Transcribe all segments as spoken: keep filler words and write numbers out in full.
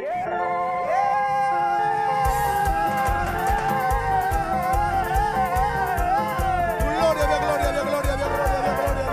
Gloria a Dios, gloria a Dios, gloria a Dios, gloria a Dios, gloria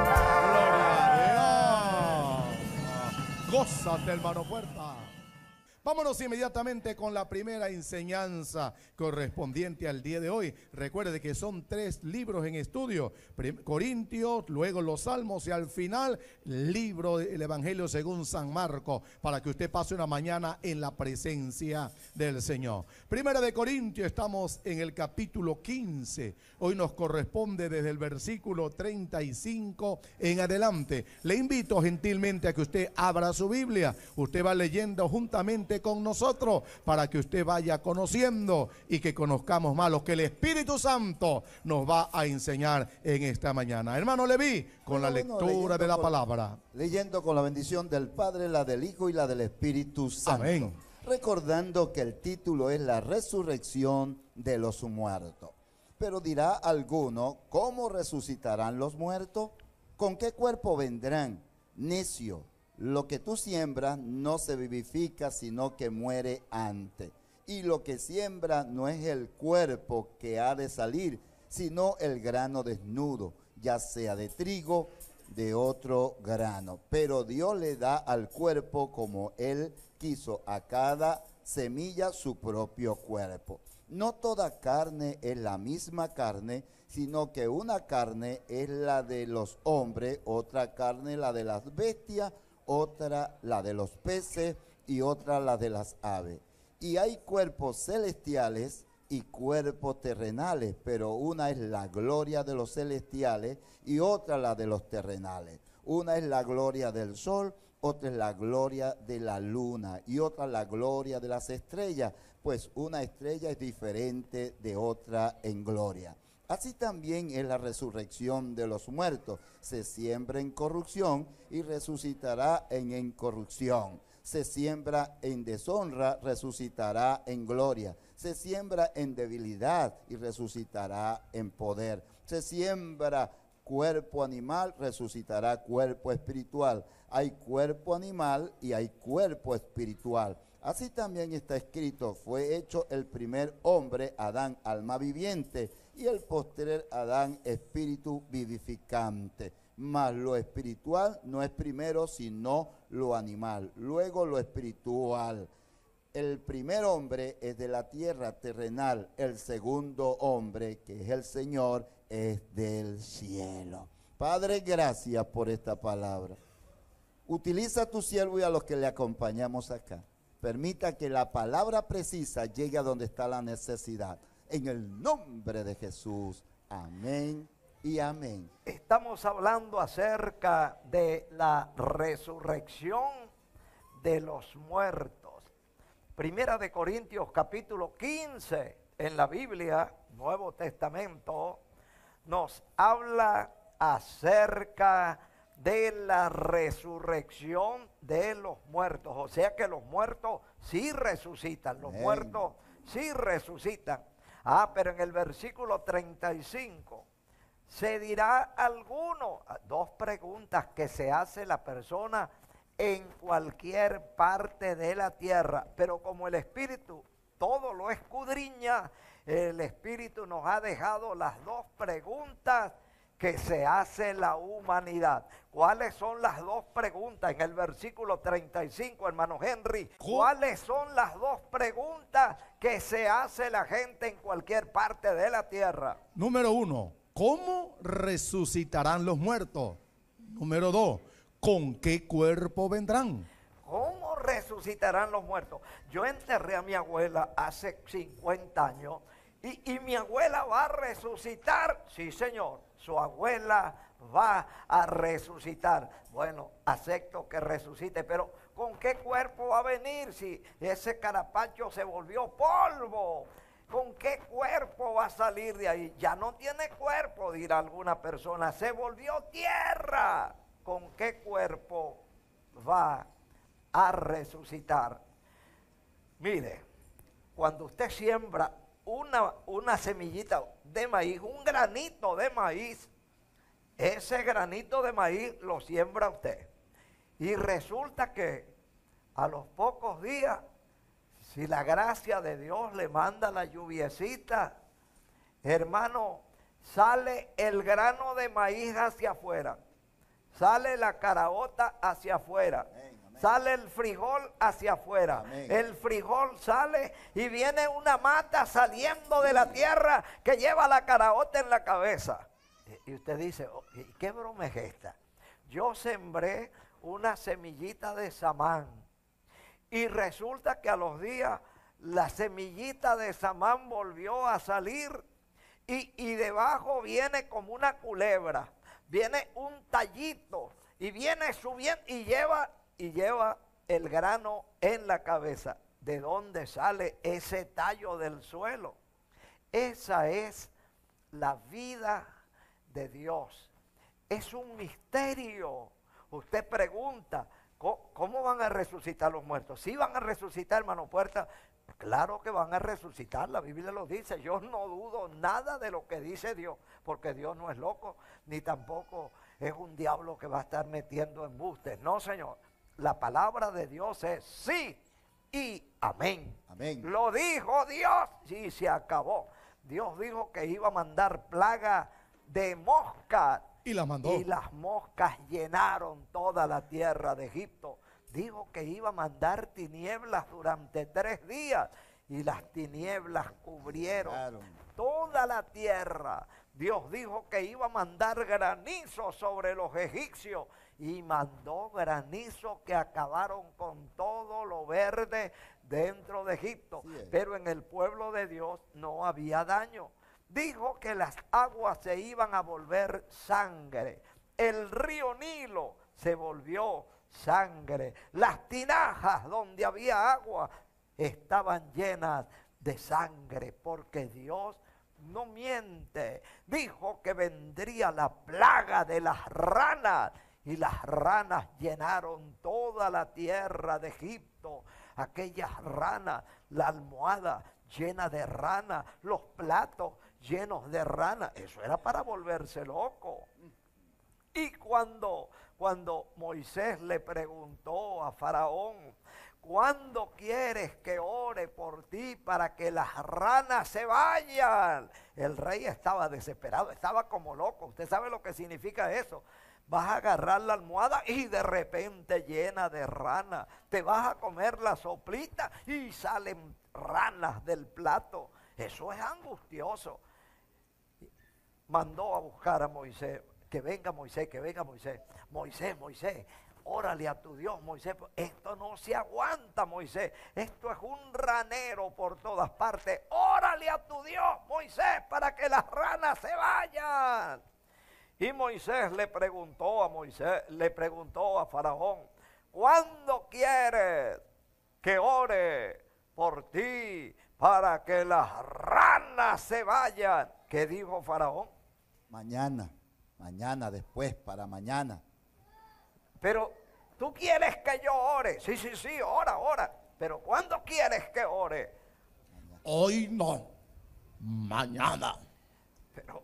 a Dios. Gloria a Dios. Gózate, hermano Puerta. Vámonos inmediatamente con la primera enseñanza correspondiente al día de hoy. Recuerde que son tres libros en estudio: Corintios, luego los Salmos y al final libro del Evangelio según San Marcos, para que usted pase una mañana en la presencia del Señor. Primera de Corintios, estamos en el capítulo quince. Hoy nos corresponde desde el versículo treinta y cinco en adelante. Le invito gentilmente a que usted abra su Biblia. Usted va leyendo juntamente con nosotros para que usted vaya conociendo y que conozcamos más lo que el Espíritu Santo nos va a enseñar en esta mañana. Hermano Leví, con la bueno, lectura de la con, palabra. Leyendo con la bendición del Padre, la del Hijo y la del Espíritu Santo. Amén. Recordando que el título es la resurrección de los muertos. Pero dirá alguno, ¿cómo resucitarán los muertos? ¿Con qué cuerpo vendrán? Necio. Lo que tú siembras no se vivifica, sino que muere antes. Y lo que siembra no es el cuerpo que ha de salir, sino el grano desnudo, ya sea de trigo, de otro grano. Pero Dios le da al cuerpo como Él quiso, a cada semilla su propio cuerpo. No toda carne es la misma carne, sino que una carne es la de los hombres, otra carne la de las bestias, otra la de los peces y otra la de las aves. Y hay cuerpos celestiales y cuerpos terrenales, pero una es la gloria de los celestiales y otra la de los terrenales. Una es la gloria del sol, otra es la gloria de la luna y otra la gloria de las estrellas, pues una estrella es diferente de otra en gloria. Así también es la resurrección de los muertos. Se siembra en corrupción y resucitará en incorrupción. Se siembra en deshonra, resucitará en gloria. Se siembra en debilidad y resucitará en poder. Se siembra cuerpo animal, resucitará cuerpo espiritual. Hay cuerpo animal y hay cuerpo espiritual. Así también está escrito, fue hecho el primer hombre, Adán, alma viviente, y el postrer Adán, espíritu vivificante. Mas lo espiritual no es primero, sino lo animal, luego lo espiritual. El primer hombre es de la tierra terrenal, el segundo hombre, que es el Señor, es del cielo. Padre, gracias por esta palabra. Utiliza a tu siervo y a los que le acompañamos acá. Permita que la palabra precisa llegue a donde está la necesidad. En el nombre de Jesús. Amén y amén. Estamos hablando acerca de la resurrección de los muertos. Primera de Corintios capítulo quince en la Biblia, Nuevo Testamento, nos habla acerca de la resurrección de los muertos. O sea que los muertos sí resucitan, los Amén. muertos sí resucitan. Ah, pero en el versículo treinta y cinco, se dirá alguno, dos preguntas que se hace la persona en cualquier parte de la tierra, pero como el Espíritu todo lo escudriña, el Espíritu nos ha dejado las dos preguntas que se hace la humanidad. ¿Cuáles son las dos preguntas? En el versículo treinta y cinco, hermano Henry, ¿cuáles son las dos preguntas que se hace la gente en cualquier parte de la tierra? Número uno, ¿cómo resucitarán los muertos? Número dos, ¿con qué cuerpo vendrán? ¿Cómo resucitarán los muertos? Yo enterré a mi abuela hace cincuenta años y, y mi abuela va a resucitar. Sí, señor, su abuela va a resucitar. Bueno, acepto que resucite, pero ¿con qué cuerpo va a venir si ese carapacho se volvió polvo? ¿Con qué cuerpo va a salir de ahí? Ya no tiene cuerpo, dirá alguna persona, se volvió tierra. ¿Con qué cuerpo va a resucitar? Mire, cuando usted siembra una, una semillita de maíz, un granito de maíz, ese granito de maíz lo siembra usted. Y resulta que a los pocos días, si la gracia de Dios le manda la lluviecita, hermano, sale el grano de maíz hacia afuera, sale la caraota hacia afuera, amén, amén. Sale el frijol hacia afuera, amén. El frijol sale y viene una mata saliendo de la tierra que lleva la caraota en la cabeza. Y usted dice, oh, ¿qué broma es esta? Yo sembré una semillita de samán y resulta que a los días la semillita de samán volvió a salir y, y debajo viene como una culebra, viene un tallito y viene subiendo y lleva, y lleva el grano en la cabeza. ¿De dónde sale ese tallo del suelo? Esa es la vida de Dios. Es un misterio. Usted pregunta, ¿cómo, cómo van a resucitar los muertos? ¿Sí van a resucitar, hermano Puerta? Claro que van a resucitar, la Biblia lo dice. Yo no dudo nada de lo que dice Dios, porque Dios no es loco, ni tampoco es un diablo que va a estar metiendo embustes. No, Señor. La palabra de Dios es sí y amén. Amén. Lo dijo Dios y se acabó. Dios dijo que iba a mandar plaga de moscas. Y las mandó. Y las moscas llenaron toda la tierra de Egipto. Dijo que iba a mandar tinieblas durante tres días. Y las tinieblas cubrieron claro. toda la tierra. Dios dijo que iba a mandar granizo sobre los egipcios. Y mandó granizo que acabaron con todo lo verde dentro de Egipto. Sí, pero en el pueblo de Dios no había daño. Dijo que las aguas se iban a volver sangre. El río Nilo se volvió sangre. Las tinajas donde había agua estaban llenas de sangre, porque Dios no miente. Dijo que vendría la plaga de las ranas, y las ranas llenaron toda la tierra de Egipto. Aquellas ranas, la almohada llena de ranas, los platos llenos de ranas. Eso era para volverse loco. Y cuando, cuando Moisés le preguntó a Faraón, ¿cuándo quieres que ore por ti para que las ranas se vayan? El rey estaba desesperado, estaba como loco. ¿Usted sabe lo que significa eso? Vas a agarrar la almohada y de repente llena de ranas. Te vas a comer la soplita y salen ranas del plato. Eso es angustioso. Mandó a buscar a Moisés. Que venga Moisés, que venga Moisés. Moisés, Moisés, órale a tu Dios, Moisés. Esto no se aguanta, Moisés. Esto es un ranero por todas partes. Órale a tu Dios, Moisés, para que las ranas se vayan. Y Moisés le preguntó a Moisés, le preguntó a Faraón, ¿cuándo quieres que ore por ti para que las ranas se vayan? ¿Qué dijo Faraón? Mañana, mañana, después, para mañana. Pero tú quieres que yo ore. Sí, sí, sí, ora, ora. Pero ¿cuándo quieres que ore? Hoy no, mañana. Pero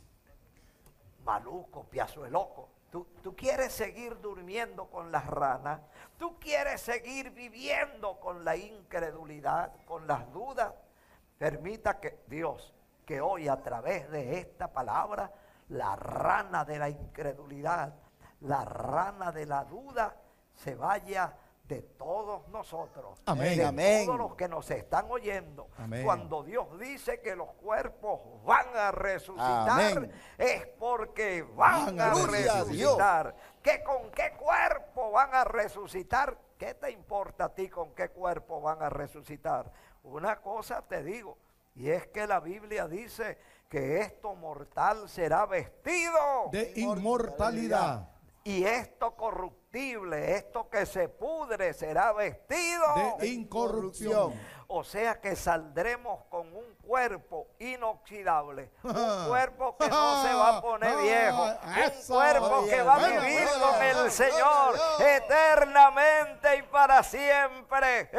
maluco, piazueloco. ¿Tú, tú quieres seguir durmiendo con las ranas. Tú quieres seguir viviendo con la incredulidad, con las dudas. Permita que Dios, que hoy a través de esta palabra, la rana de la incredulidad, la rana de la duda, se vaya de todos nosotros, amén, de amén. todos los que nos están oyendo. Amén. Cuando Dios dice que los cuerpos van a resucitar, amén, es porque van, van a resucitar. ¿Qué, ¿Con qué cuerpo van a resucitar? ¿Qué te importa a ti con qué cuerpo van a resucitar? Una cosa te digo, y es que la Biblia dice que esto mortal será vestido de inmortalidad. Y esto corruptible, esto que se pudre, será vestido de incorrupción. O sea que saldremos con un cuerpo inoxidable, un cuerpo que no se va a poner viejo, un cuerpo que va a vivir con el Señor eternamente y para siempre.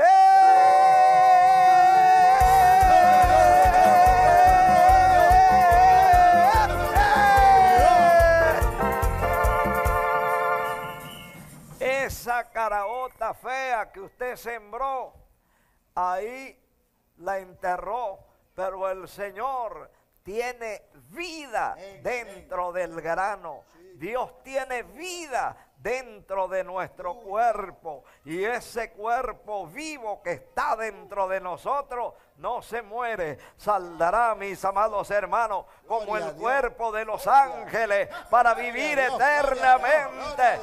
Esa caraota fea que que usted sembró, ahí la enterró, pero el Señor tiene vida dentro del grano. Dios tiene vida dentro de nuestro cuerpo, y ese cuerpo vivo que está dentro de nosotros no se muere, saldrá, mis amados hermanos, como el cuerpo de los ángeles para vivir eternamente.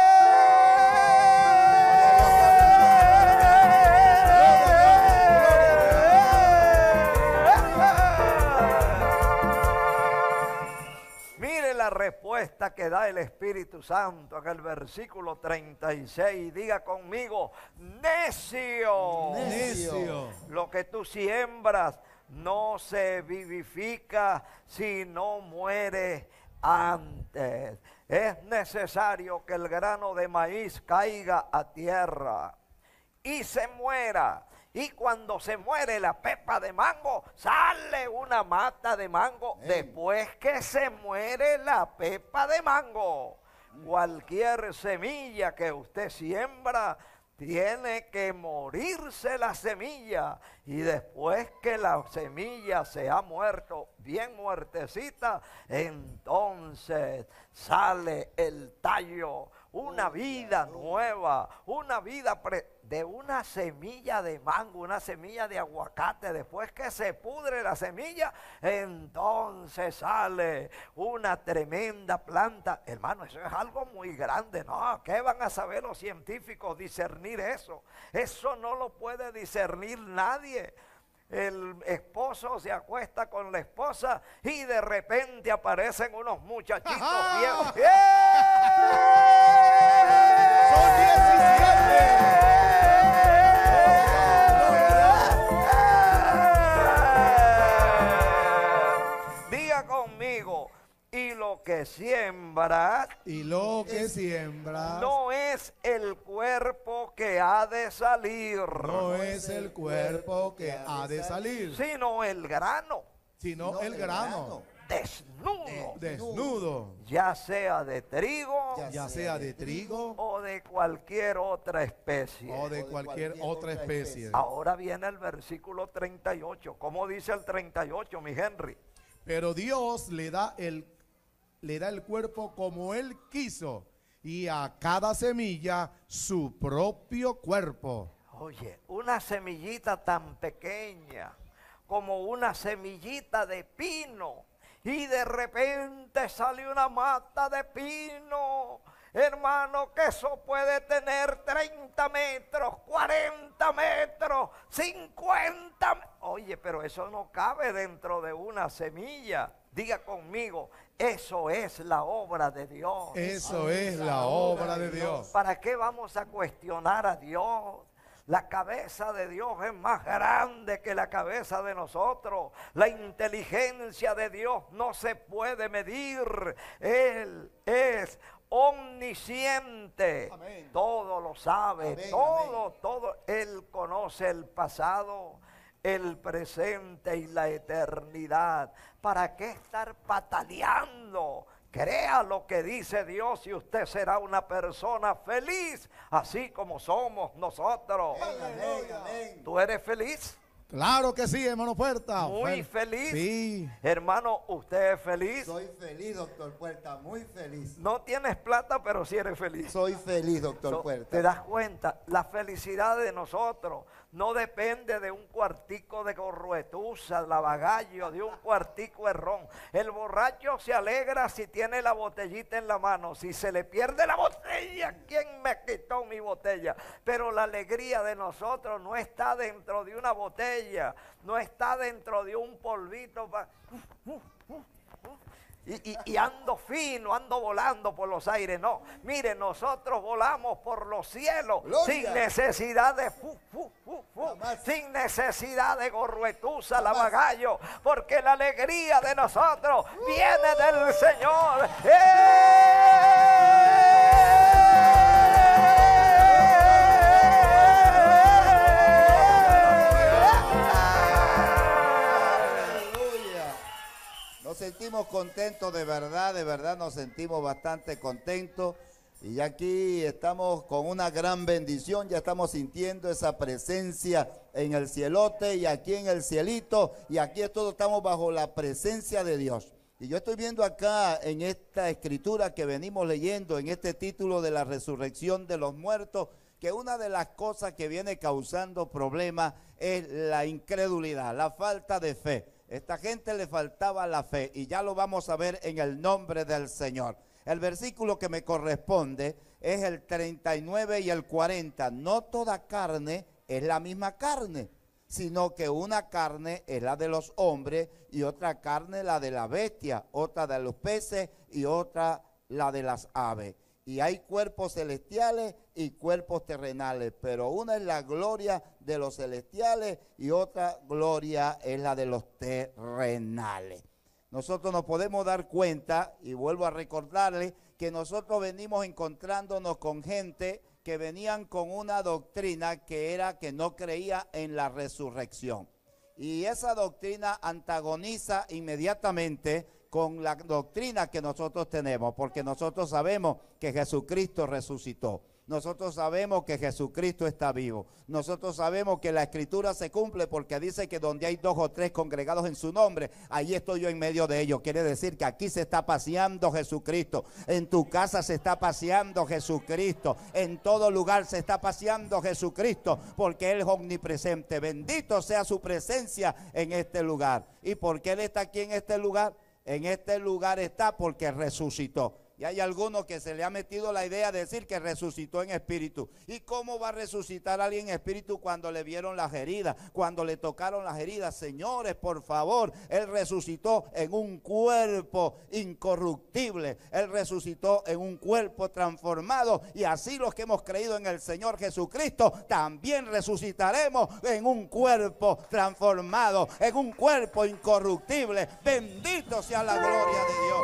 Mire la respuesta que da el Espíritu Santo en el versículo treinta y seis. Diga conmigo: necio. Necio. Lo que tú siembras no se vivifica si no muere antes. Es necesario que el grano de maíz caiga a tierra y se muera. Y cuando se muere la pepa de mango, sale una mata de mango. Hey. Después que se muere la pepa de mango, cualquier semilla que usted siembra, tiene que morirse la semilla. Y después que la semilla se ha muerto, bien muertecita, entonces sale el tallo. Una vida nueva, una vida pre de una semilla de mango, una semilla de aguacate. Después que se pudre la semilla, entonces sale una tremenda planta. Hermano, eso es algo muy grande, ¿no? ¿Qué van a saber los científicos discernir eso? Eso no lo puede discernir nadie. El esposo se acuesta con la esposa y de repente aparecen unos muchachitos viejos. ¡Son diecisiete! Diga conmigo: y lo que siembras, y lo que siembras, no es el cuerpo que ha de salir, no es el cuerpo que ha de salir, sino el grano, sino no el grano, desnudo, desnudo, ya sea de trigo, ya, ya sea de trigo o de cualquier otra especie, o de cualquier otra especie. Ahora viene el versículo treinta y ocho. ¿Cómo dice el treinta y ocho, mi Henry? Pero Dios le da el le da el cuerpo como Él quiso, y a cada semilla su propio cuerpo. Oye, una semillita tan pequeña como una semillita de pino, y de repente sale una mata de pino. Hermano, que eso puede tener treinta metros, cuarenta metros, cincuenta. Oye, pero eso no cabe dentro de una semilla. Diga conmigo: eso es la obra de Dios. Eso es la obra de Dios. ¿Para qué vamos a cuestionar a Dios? La cabeza de Dios es más grande que la cabeza de nosotros. La inteligencia de Dios no se puede medir. Él es omnisciente. Amén. Todo lo sabe. Amén, todo, amén. todo. Él conoce el pasado, el presente y la eternidad. ¿Para qué estar pataleando? Crea lo que dice Dios y usted será una persona feliz, así como somos nosotros. Amén, amén. ¿Tú eres feliz? Claro que sí, hermano Puerta. Muy feliz. Sí. Hermano, ¿usted es feliz? Soy feliz, doctor Puerta, muy feliz. No tienes plata, pero sí eres feliz. Soy feliz, doctor so, Puerta. ¿Te das cuenta? La felicidad de nosotros no depende de un cuartico de gorruetusa, lavagallo, de un cuartico de ron. El borracho se alegra si tiene la botellita en la mano. Si se le pierde la botella, ¿quién me quitó mi botella? Pero la alegría de nosotros no está dentro de una botella, no está dentro de un polvito. Pa... Y, y, y ando fino, ando volando por los aires. No, mire, nosotros volamos por los cielos. Gloria. Sin necesidad de fu, fu, fu, fu, sin necesidad de gorruetusa, lavagallo, porque la alegría de nosotros uh. viene del Señor. ¡Eh! Nos sentimos contentos, de verdad, de verdad nos sentimos bastante contentos, Y ya aquí estamos con una gran bendición, ya estamos sintiendo esa presencia en el cielote y aquí en el cielito, y aquí todos estamos bajo la presencia de Dios. Y yo estoy viendo acá en esta escritura que venimos leyendo, en este título de la resurrección de los muertos, que una de las cosas que viene causando problemas es la incredulidad, la falta de fe. Esta gente le faltaba la fe y ya lo vamos a ver en el nombre del Señor. El versículo que me corresponde es el treinta y nueve y el cuarenta. No toda carne es la misma carne, sino que una carne es la de los hombres y otra carne la de la bestia, otra de los peces y otra la de las aves. Y hay cuerpos celestiales y cuerpos terrenales, pero una es la gloria de los celestiales y otra gloria es la de los terrenales. Nosotros nos podemos dar cuenta, y vuelvo a recordarle, que nosotros venimos encontrándonos con gente que venían con una doctrina que era que no creía en la resurrección. Y esa doctrina antagoniza inmediatamente con la doctrina que nosotros tenemos, porque nosotros sabemos que Jesucristo resucitó. Nosotros sabemos que Jesucristo está vivo. Nosotros sabemos que la Escritura se cumple porque dice que donde hay dos o tres congregados en su nombre, ahí estoy yo en medio de ellos. Quiere decir que aquí se está paseando Jesucristo. En tu casa se está paseando Jesucristo. En todo lugar se está paseando Jesucristo porque Él es omnipresente. Bendito sea su presencia en este lugar. ¿Y por qué Él está aquí en este lugar? En este lugar está porque resucitó. Y hay algunos que se le ha metido la idea de decir que resucitó en espíritu. ¿Y cómo va a resucitar a alguien en espíritu cuando le vieron las heridas, cuando le tocaron las heridas? Señores, por favor, Él resucitó en un cuerpo incorruptible. Él resucitó en un cuerpo transformado. Y así los que hemos creído en el Señor Jesucristo, también resucitaremos en un cuerpo transformado, en un cuerpo incorruptible. Bendito sea la gloria de Dios.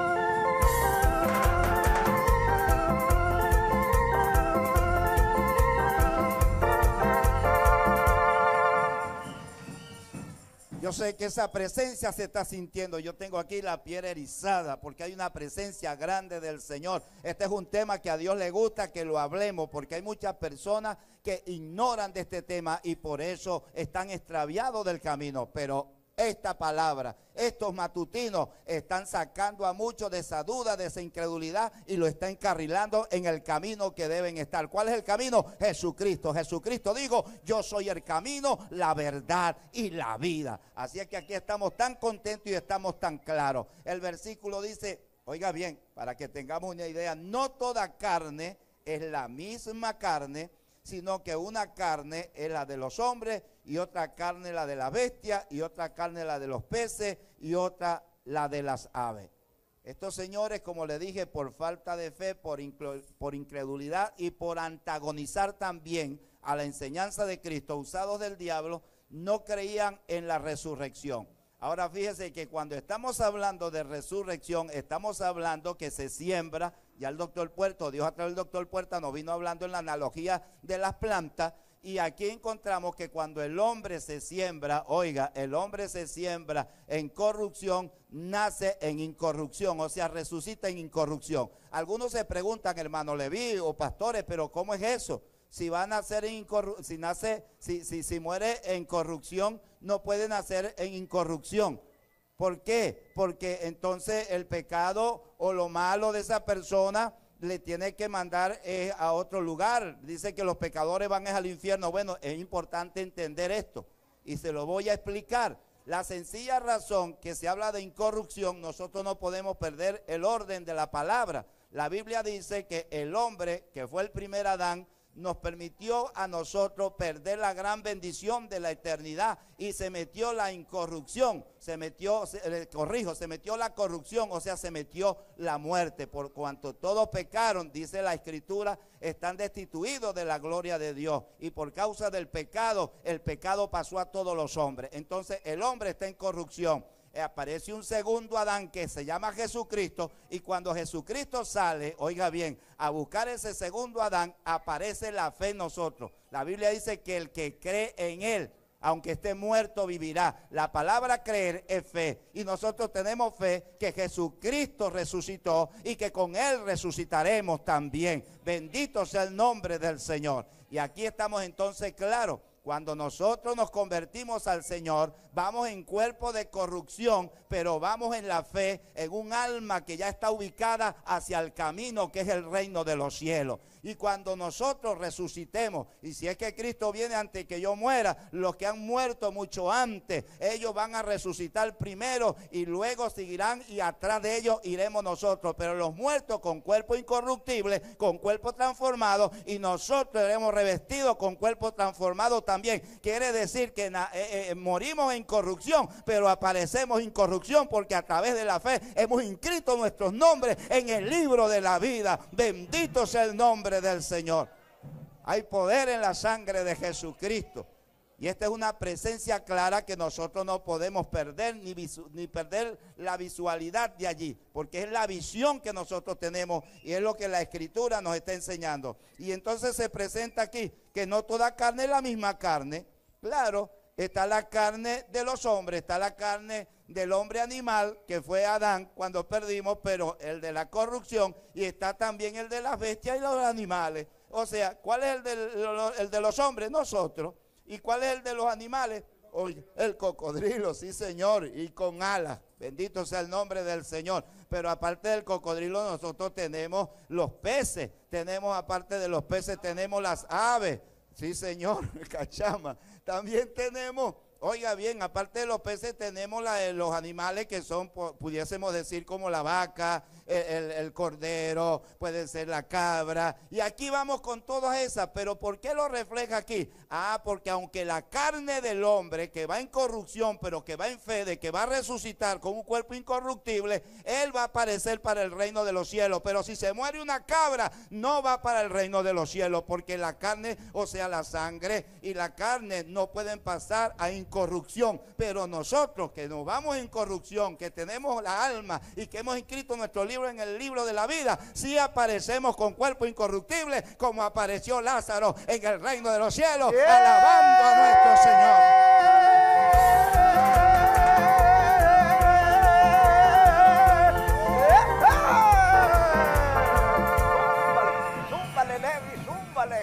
Yo sé que esa presencia se está sintiendo. Yo tengo aquí la piel erizada porque hay una presencia grande del Señor. Este es un tema que a Dios le gusta que lo hablemos, porque hay muchas personas que ignoran de este tema y por eso están extraviados del camino. Pero esta palabra, estos matutinos están sacando a muchos de esa duda, de esa incredulidad y lo están encarrilando en el camino que deben estar. ¿Cuál es el camino? Jesucristo. Jesucristo dijo, yo soy el camino, la verdad y la vida. Así es que aquí estamos tan contentos y estamos tan claros. El versículo dice, oiga bien, para que tengamos una idea, no toda carne es la misma carne, sino que una carne es la de los hombres y otra carne la de la bestia y otra carne la de los peces y otra la de las aves. Estos señores, como le dije, por falta de fe, por, por incredulidad y por antagonizar también a la enseñanza de Cristo, usados del diablo, no creían en la resurrección. Ahora fíjese que cuando estamos hablando de resurrección, estamos hablando que se siembra. Ya el doctor Puerto, Dios a través del doctor Puerta nos vino hablando en la analogía de las plantas. Y aquí encontramos que cuando el hombre se siembra, oiga, el hombre se siembra en corrupción, nace en incorrupción, o sea, resucita en incorrupción. Algunos se preguntan, hermano Leví o pastores, pero ¿cómo es eso? Si va a nacer en incorrupción, si nace, si, si, si muere en corrupción, no puede nacer en incorrupción. ¿Por qué? Porque entonces el pecado o lo malo de esa persona le tiene que mandar eh, a otro lugar. Dice que los pecadores van al infierno. Bueno, es importante entender esto y se lo voy a explicar. La sencilla razón que se habla de incorrupción, nosotros no podemos perder el orden de la palabra. La Biblia dice que el hombre, que fue el primer Adán, nos permitió a nosotros perder la gran bendición de la eternidad y se metió la incorrupción, se metió, se, eh, corrijo, se metió la corrupción, o sea, se metió la muerte. Por cuanto todos pecaron, dice la Escritura, están destituidos de la gloria de Dios y por causa del pecado, el pecado pasó a todos los hombres. Entonces el hombre está en corrupción. Aparece un segundo Adán que se llama Jesucristo y cuando Jesucristo sale, oiga bien, a buscar ese segundo Adán, aparece la fe en nosotros. La Biblia dice que el que cree en Él, Aunque esté muerto, vivirá. La palabra creer es fe. Y nosotros tenemos fe que Jesucristo resucitó y que con Él resucitaremos también. Bendito sea el nombre del Señor. Y aquí estamos entonces claros. Cuando nosotros nos convertimos al Señor, vamos en cuerpo de corrupción, pero vamos en la fe, en un alma que ya está ubicada hacia el camino que es el reino de los cielos. Y cuando nosotros resucitemos, y si es que Cristo viene antes que yo muera, los que han muerto mucho antes, ellos van a resucitar primero y luego seguirán y atrás de ellos iremos nosotros. Pero los muertos con cuerpo incorruptible, con cuerpo transformado, y nosotros seremos revestidos con cuerpo transformado también. Quiere decir que eh, eh, morimos en corrupción, pero aparecemos en corrupción porque a través de la fe hemos inscrito nuestros nombres en el libro de la vida. Bendito sea el nombre del Señor. Hay poder en la sangre de Jesucristo. Y esta es una presencia clara que nosotros no podemos perder ni, ni perder la visualidad de allí, porque es la visión que nosotros tenemos y es lo que la Escritura nos está enseñando. Y entonces se presenta aquí que no toda carne es la misma carne. Claro, está la carne de los hombres, está la carne del hombre animal, que fue Adán cuando perdimos, pero el de la corrupción, y está también el de las bestias y los animales. O sea, ¿cuál es el de, el de los hombres? Nosotros. ¿Y cuál es el de los animales? Oye, el cocodrilo, sí señor, y con alas. Bendito sea el nombre del Señor. Pero aparte del cocodrilo nosotros tenemos los peces. Tenemos, aparte de los peces, tenemos las aves. Sí señor, cachama. También tenemos, oiga bien, aparte de los peces tenemos la, los animales que son, pudiésemos decir, como la vaca, el, el, el cordero, puede ser la cabra. Y aquí vamos con todas esas, pero ¿por qué lo refleja aquí? Ah, porque aunque la carne del hombre que va en corrupción, pero que va en fe de que va a resucitar con un cuerpo incorruptible, él va a aparecer para el reino de los cielos. Pero si se muere una cabra, no va para el reino de los cielos, porque la carne, o sea, la sangre y la carne no pueden pasar a incorrupción. Pero nosotros que nos vamos en corrupción, que tenemos la alma y que hemos inscrito nuestro libro en el libro de la vida, sí aparecemos con cuerpo incorruptible, como apareció Lázaro en el reino de los cielos, yeah, alabando a nuestro Señor. Zúmbale, Levi, zúmbale.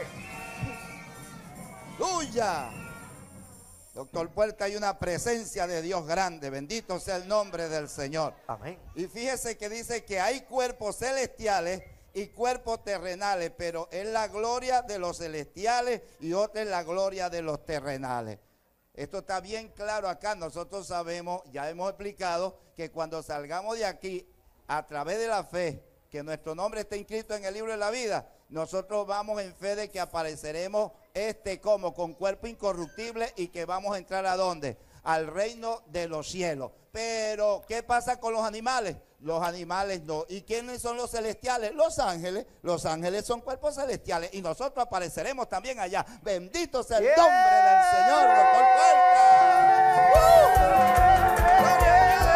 ¡Aleluya! Doctor Puerta, hay una presencia de Dios grande. Bendito sea el nombre del Señor. Amén. Y fíjese que dice que hay cuerpos celestiales y cuerpos terrenales, pero es la gloria de los celestiales y otra es la gloria de los terrenales. Esto está bien claro acá. Nosotros sabemos, ya hemos explicado, que cuando salgamos de aquí, a través de la fe, que nuestro nombre está inscrito en el libro de la vida, nosotros vamos en fe de que apareceremos este como con cuerpo incorruptible y que vamos a entrar ¿a dónde? Al reino de los cielos. Pero ¿qué pasa con los animales? Los animales no. ¿Y quiénes son los celestiales? Los ángeles. Los ángeles son cuerpos celestiales y nosotros apareceremos también allá. Bendito sea el yeah. nombre del Señor, doctor Puerta. ¡Uh! ¡Gloria a Dios!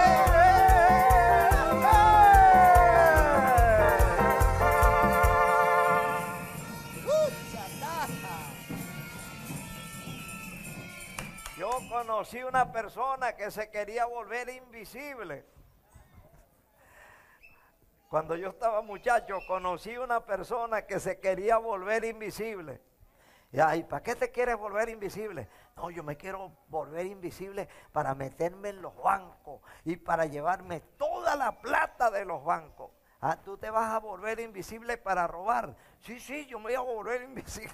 Conocí una persona que se quería volver invisible. Cuando yo estaba muchacho, conocí una persona que se quería volver invisible. Y ay, ¿para qué te quieres volver invisible? No, yo me quiero volver invisible para meterme en los bancos y para llevarme toda la plata de los bancos. Ah, ¿tú te vas a volver invisible para robar? Sí, sí, yo me voy a volver invisible.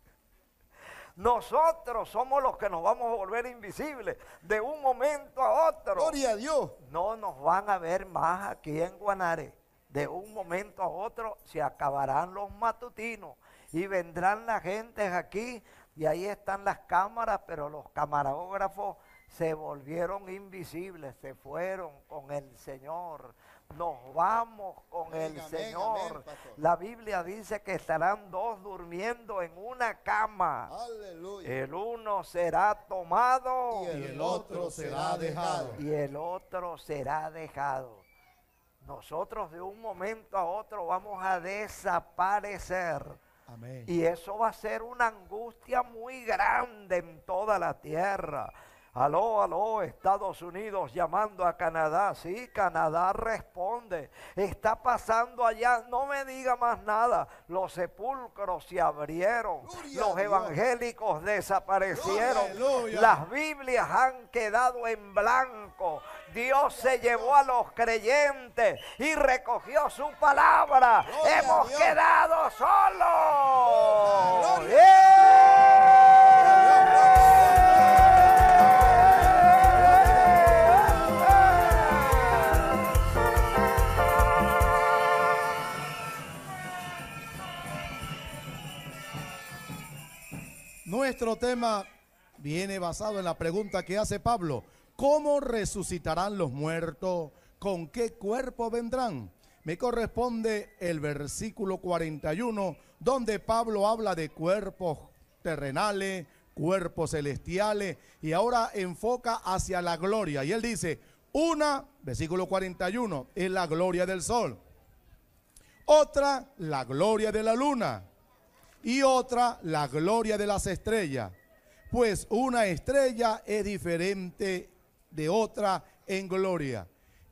Nosotros somos los que nos vamos a volver invisibles de un momento a otro. Gloria a Dios. No nos van a ver más aquí en Guanare. De un momento a otro se acabarán los matutinos y vendrán la gente aquí y ahí están las cámaras, pero los camarógrafos se volvieron invisibles, se fueron con el Señor. Nos vamos con amén, el amén, Señor. Amén, la Biblia dice que estarán dos durmiendo en una cama. Aleluya. El uno será tomado y el, y el otro será dejado. Y el otro será dejado. Nosotros de un momento a otro vamos a desaparecer. Amén. Y eso va a ser una angustia muy grande en toda la tierra. Aló, aló, Estados Unidos llamando a Canadá. Sí, Canadá responde. Está pasando allá, no me diga más nada. Los sepulcros se abrieron. Gloria Los evangélicos desaparecieron. Gloria, aleluya. Las Biblias han quedado en blanco. Dios se llevó a los creyentes y recogió su palabra. Gloria Hemos a Dios. quedado solos. Gloria. ¡Yeah! Nuestro tema viene basado en la pregunta que hace Pablo: ¿cómo resucitarán los muertos? ¿Con qué cuerpo vendrán? Me corresponde el versículo cuarenta y uno, donde Pablo habla de cuerpos terrenales, cuerpos celestiales, y ahora enfoca hacia la gloria. Y él dice, una, versículo cuarenta y uno, es la gloria del sol. Otra, la gloria de la luna. Y otra, la gloria de las estrellas. Pues una estrella es diferente de otra en gloria.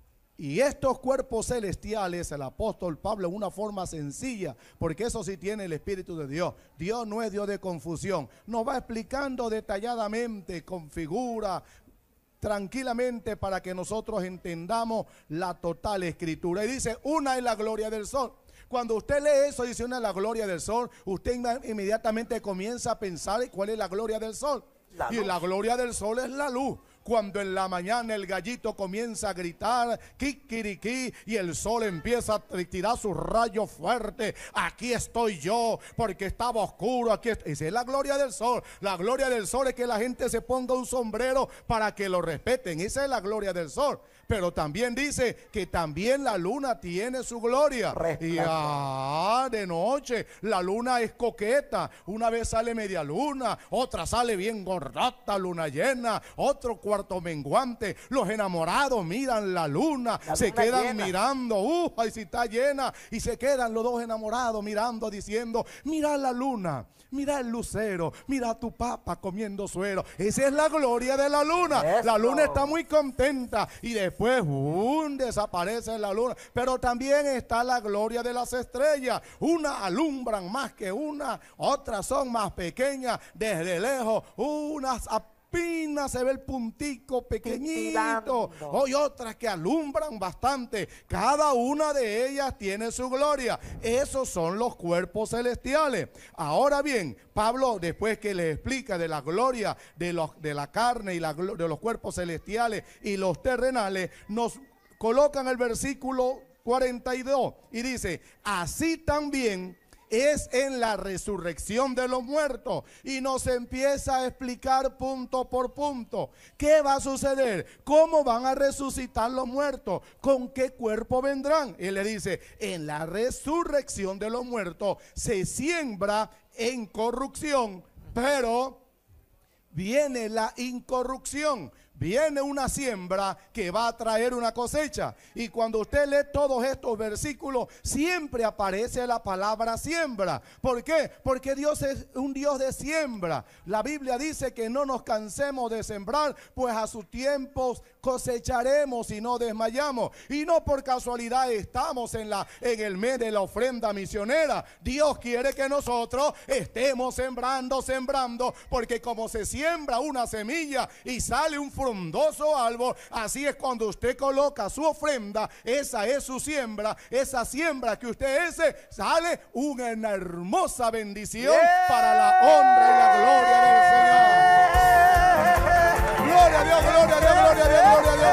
Y estos cuerpos celestiales, el apóstol Pablo en una forma sencilla, porque eso sí tiene el Espíritu de Dios. Dios no es Dios de confusión. Nos va explicando detalladamente, con figura, tranquilamente, para que nosotros entendamos la total escritura. Y dice, una es la gloria del sol. Cuando usted lee eso, dice una es la gloria del sol, usted inmediatamente comienza a pensar cuál es la gloria del sol. La y luz. la gloria del sol es la luz. Cuando en la mañana el gallito comienza a gritar, kikiriki, y el sol empieza a tirar sus rayos fuertes, aquí estoy yo, porque estaba oscuro, aquí estoy. Esa es la gloria del sol. La gloria del sol es que la gente se ponga un sombrero para que lo respeten. Esa es la gloria del sol. Pero también dice que también la luna tiene su gloria. Y ah, de noche la luna es coqueta. Una vez sale media luna, otra sale bien gordata, luna llena, otro cuarto menguante. Los enamorados miran la luna, La se luna quedan llena. mirando, uh, ay, si está llena, y se quedan los dos enamorados mirando, diciendo, mira la luna, mira el lucero, mira a tu papa comiendo suero. Esa es la gloria de la luna. Eso. La luna está muy contenta y después ¡um! Desaparece la luna. Pero también está la gloria de las estrellas. Unas alumbran más que una, otras son más pequeñas. Desde lejos, unas apenas se ve el puntico pequeñito. Titilando. Hay otras que alumbran bastante. Cada una de ellas tiene su gloria. Esos son los cuerpos celestiales. Ahora bien, Pablo, después que le explica de la gloria de, los, de la carne y la, de los cuerpos celestiales y los terrenales, nos coloca en el versículo cuarenta y dos y dice, así también es en la resurrección de los muertos. Y nos empieza a explicar punto por punto qué va a suceder, cómo van a resucitar los muertos, con qué cuerpo vendrán. Él le dice, en la resurrección de los muertos se siembra en corrupción, pero viene la incorrupción. Viene una siembra que va a traer una cosecha. Y cuando usted lee todos estos versículos, siempre aparece la palabra siembra. ¿Por qué? Porque Dios es un Dios de siembra. La Biblia dice que no nos cansemos de sembrar, pues a sus tiempos cosecharemos y no desmayamos. Y no por casualidad estamos en, la, en el mes de la ofrenda misionera. Dios quiere que nosotros estemos sembrando, sembrando, porque como se siembra una semilla y sale un frondoso árbol, así es cuando usted coloca su ofrenda, esa es su siembra, esa siembra que usted hace, sale una hermosa bendición Yeah. para la honra y la gloria del Señor. Gloria a Dios, gloria a Dios, gloria a Dios, gloria a Dios,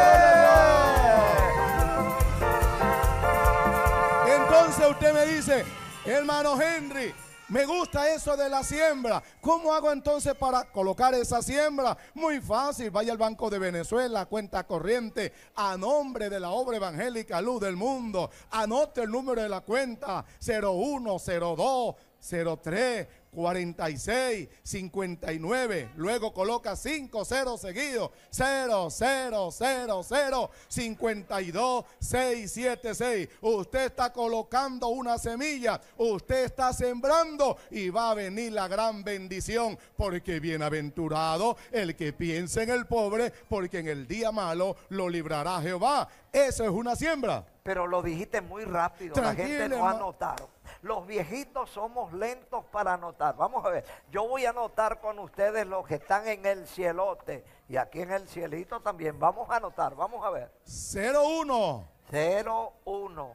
gloria a Dios. Entonces usted me dice, hermano Henry, me gusta eso de la siembra. ¿Cómo hago entonces para colocar esa siembra? Muy fácil, vaya al Banco de Venezuela, cuenta corriente, a nombre de la obra evangélica Luz del Mundo. Anote el número de la cuenta, cero uno cero dos cero tres cuarenta y seis, cincuenta y nueve, luego coloca cinco ceros seguidos, cero, cero, cero, cero, cincuenta y dos, seis, siete, seis. Usted está colocando una semilla, usted está sembrando y va a venir la gran bendición, porque bienaventurado el que piensa en el pobre, porque en el día malo lo librará Jehová. Eso es una siembra. Pero lo dijiste muy rápido, Tranquilo, la gente no hermano. anotaron. Los viejitos somos lentos para anotar. Vamos a ver, yo voy a anotar con ustedes los que están en el cielote y aquí en el cielito también. Vamos a anotar, vamos a ver. cero uno, cero uno,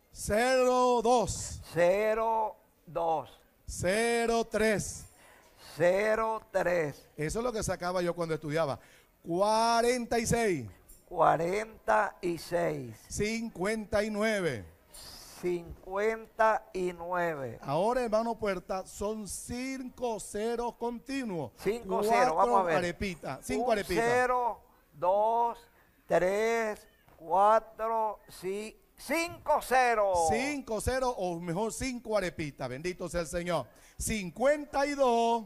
cero dos, cero dos, cero tres. cero tres, Eso es lo que sacaba yo cuando estudiaba. cuarenta y seis, cuarenta y seis, cincuenta y nueve. cincuenta y nueve. Ahora, hermano Puerta, son cinco ceros continuos. Cinco ceros, vamos a ver. Arepitas, cinco Un arepitas. cero, dos, tres, cuatro, sí, cinco ceros. Cinco ceros, o mejor cinco arepitas. Bendito sea el Señor. cincuenta y dos,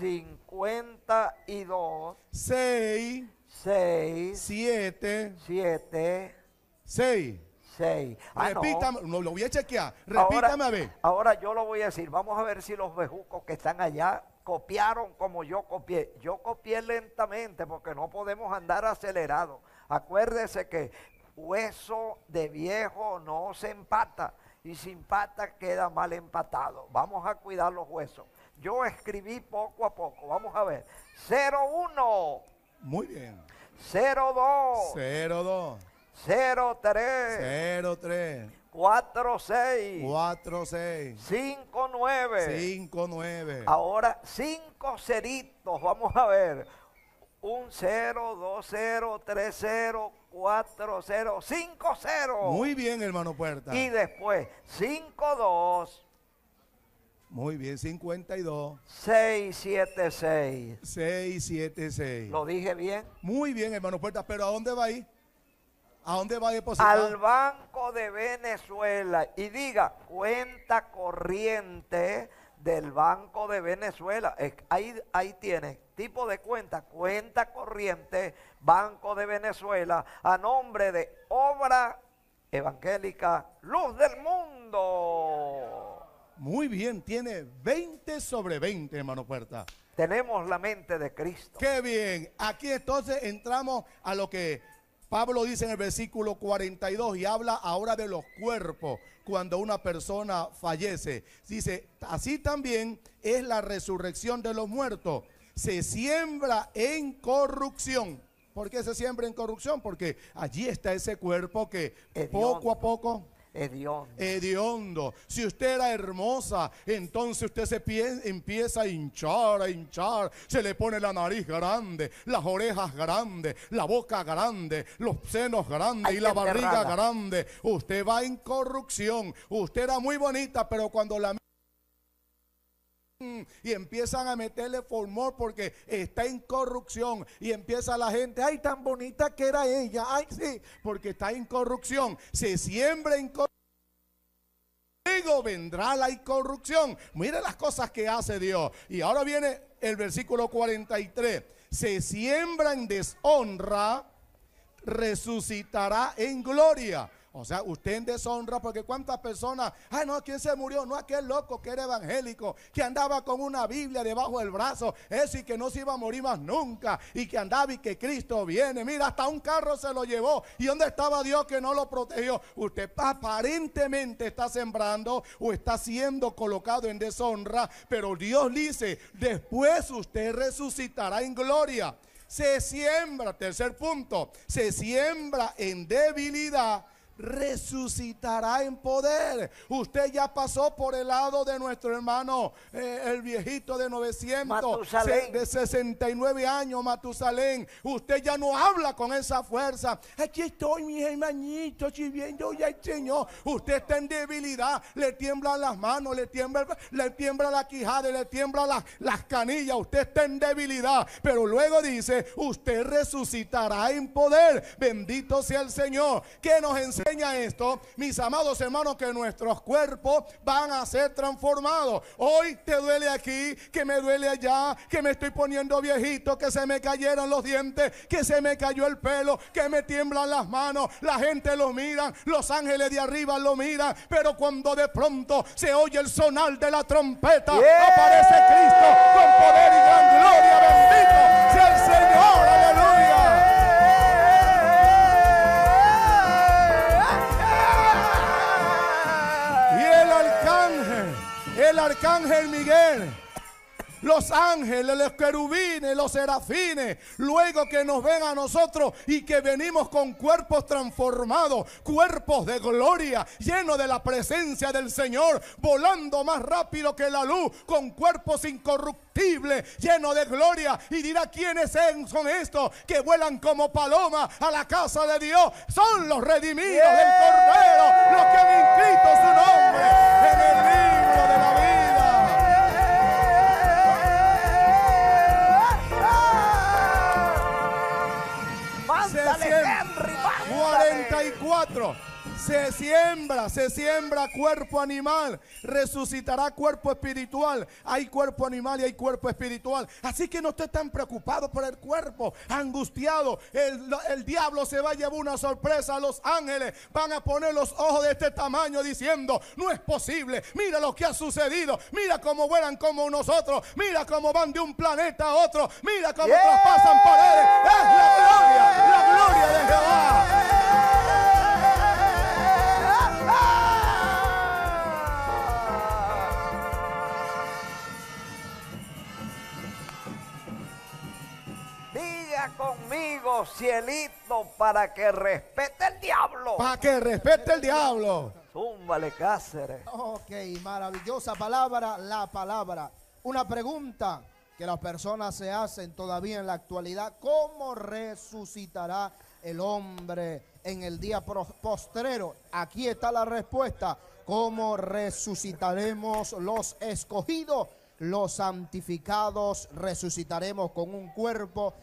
cincuenta y dos, seis, seis, siete, siete, seis. seis. Ah, no. Repítame, no, lo voy a chequear. Repítame Ahora, a ver. ahora yo lo voy a decir. Vamos a ver si los bejucos que están allá copiaron como yo copié. Yo copié lentamente porque no podemos andar acelerados. Acuérdese que hueso de viejo no se empata. Y si empata queda mal empatado. Vamos a cuidar los huesos. Yo escribí poco a poco. Vamos a ver. cero uno. Muy bien. cero dos. cero dos, cero tres. cero tres, cuatro seis. cuatro seis, cinco nueve. cinco nueve. Ahora cinco ceritos. Vamos a ver. Un cero, dos cero, tres cero, cuatro cero, cinco cero. Muy bien, hermano Puerta. Y después cinco dos. Muy bien, cincuenta y dos, seis siete seis. seis siete seis. ¿Lo dije bien? Muy bien, hermano Puerta, pero ¿a dónde va a ir? ¿A dónde va a depositar? Al Banco de Venezuela. Y diga, cuenta corriente del Banco de Venezuela. Es- Ahí, ahí tiene, tipo de cuenta, cuenta corriente, Banco de Venezuela, a nombre de Obra Evangélica Luz del Mundo. Muy bien, tiene veinte sobre veinte, hermano Puerta. Tenemos la mente de Cristo. Qué bien. Aquí entonces entramos a lo que Pablo dice en el versículo cuarenta y dos y habla ahora de los cuerpos cuando una persona fallece. Dice, así también es la resurrección de los muertos. Se siembra en corrupción. ¿Por qué se siembra en corrupción? Porque allí está ese cuerpo que Hediondo. poco a poco... Hediondo. hediondo. Si usted era hermosa, entonces usted se pie- empieza a hinchar, a hinchar. Se le pone la nariz grande, las orejas grandes, la boca grande, los senos grandes Hay y la que barriga enterrarla. grande. Usted va en corrupción. Usted era muy bonita, pero cuando la y empiezan a meterle formol porque está en corrupción y empieza la gente, ay, tan bonita que era ella, ay, sí, porque está en corrupción. Se siembra en corrupción. Luego vendrá la incorrupción. Mire las cosas que hace Dios. Y ahora viene el versículo cuarenta y tres. Se siembra en deshonra, resucitará en gloria. O sea, usted en deshonra, porque cuántas personas, ay no, ¿quién se murió? No, aquel loco que era evangélico, que andaba con una Biblia debajo del brazo, ese y que no se iba a morir más nunca, y que andaba y que Cristo viene. Mira, hasta un carro se lo llevó. ¿Y dónde estaba Dios que no lo protegió? Usted aparentemente está sembrando o está siendo colocado en deshonra, pero Dios dice, después usted resucitará en gloria. Se siembra, tercer punto, se siembra en debilidad, resucitará en poder. Usted ya pasó por el lado de nuestro hermano, eh, el viejito de novecientos, Matusalén. se- de sesenta y nueve años, Matusalén. Usted ya no habla con esa fuerza. Aquí estoy, mis hermanitos, sirviendo ya el Señor. Usted está en debilidad, le tiemblan las manos, le tiembla, le tiembla la quijada, le tiembla las, las canillas. Usted está en debilidad, pero luego dice, usted resucitará en poder. Bendito sea el Señor, que nos enseña Esto, mis amados hermanos, que nuestros cuerpos van a ser transformados. Hoy te duele aquí, que me duele allá, que me estoy poniendo viejito, que se me cayeron los dientes, que se me cayó el pelo, que me tiemblan las manos, la gente lo mira, los ángeles de arriba lo miran, pero cuando de pronto se oye el sonar de la trompeta, yeah, aparece Cristo con poder y gran gloria. Bendito sea el Señor, aleluya. El arcángel Miguel, los ángeles, los querubines, los serafines, luego que nos ven a nosotros y que venimos con cuerpos transformados, cuerpos de gloria, llenos de la presencia del Señor, volando más rápido que la luz, con cuerpos incorruptibles, llenos de gloria. Y dirá: ¿quiénes son estos que vuelan como palomas a la casa de Dios? Son los redimidos, yeah, del Cordero, los que han inscrito su nombre en el libro de la vida. cuarenta y cuatro. Se siembra, se siembra cuerpo animal, resucitará cuerpo espiritual. Hay cuerpo animal y hay cuerpo espiritual. Así que no esté tan preocupado por el cuerpo, angustiado. El, el diablo se va a llevar una sorpresa. Los ángeles van a poner los ojos de este tamaño diciendo: no es posible, mira lo que ha sucedido, mira cómo vuelan como nosotros, mira cómo van de un planeta a otro, mira cómo, yeah, traspasan paredes. Es la gloria, la gloria de Jehová. Conmigo, cielito, para que respete el diablo. Para que respete el diablo. Zúmbale, Cáceres. Ok, maravillosa palabra, la palabra. Una pregunta que las personas se hacen todavía en la actualidad: ¿cómo resucitará el hombre en el día postrero? Aquí está la respuesta: ¿cómo resucitaremos los escogidos? Los santificados resucitaremos con un cuerpo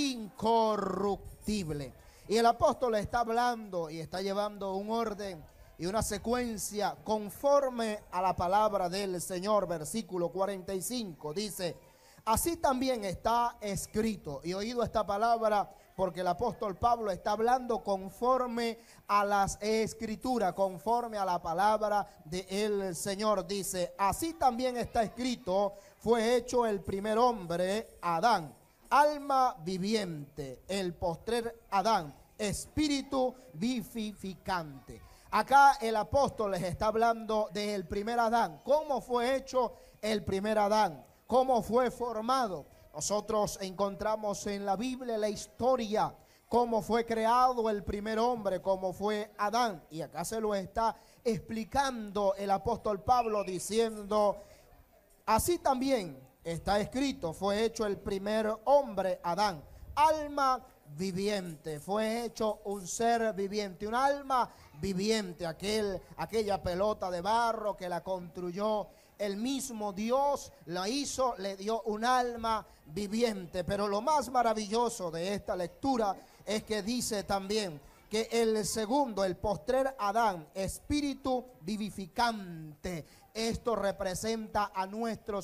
incorruptible. Y el apóstol está hablando y está llevando un orden y una secuencia conforme a la palabra del Señor. Versículo cuarenta y cinco dice: así también está escrito. Y oído esta palabra porque el apóstol Pablo está hablando conforme a las escrituras, conforme a la palabra del Señor. Dice: así también está escrito, fue hecho el primer hombre, Adán, alma viviente; el postrer Adán, espíritu vivificante. Acá el apóstol les está hablando del primer Adán. ¿Cómo fue hecho el primer Adán? ¿Cómo fue formado? Nosotros encontramos en la Biblia la historia, cómo fue creado el primer hombre, cómo fue Adán. Y acá se lo está explicando el apóstol Pablo diciendo: así también está escrito, fue hecho el primer hombre, Adán, alma viviente. Fue hecho un ser viviente, un alma viviente. Aquel, aquella pelota de barro que la construyó el mismo Dios, la hizo, le dio un alma viviente. Pero lo más maravilloso de esta lectura es que dice también que el segundo, el postrer Adán, espíritu vivificante. Esto representa a nuestro,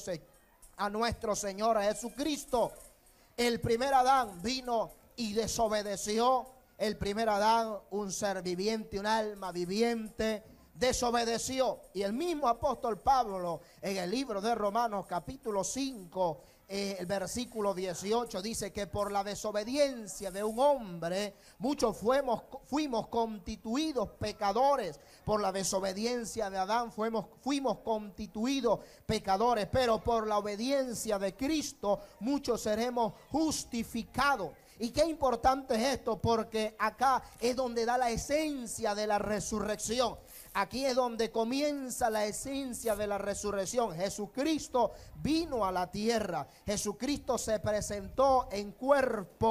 a nuestro Señor Jesucristo. El primer Adán vino y desobedeció. El primer Adán, un ser viviente, un alma viviente, desobedeció. Y el mismo apóstol Pablo en el libro de Romanos capítulo cinco, eh, el versículo dieciocho dice que por la desobediencia de un hombre muchos fuimos, fuimos constituidos pecadores. Por la desobediencia de Adán fuimos, fuimos constituidos pecadores, pero por la obediencia de Cristo muchos seremos justificados. Y qué importante es esto, porque acá es donde da la esencia de la resurrección. Aquí es donde comienza la esencia de la resurrección. Jesucristo vino a la tierra. Jesucristo se presentó en cuerpo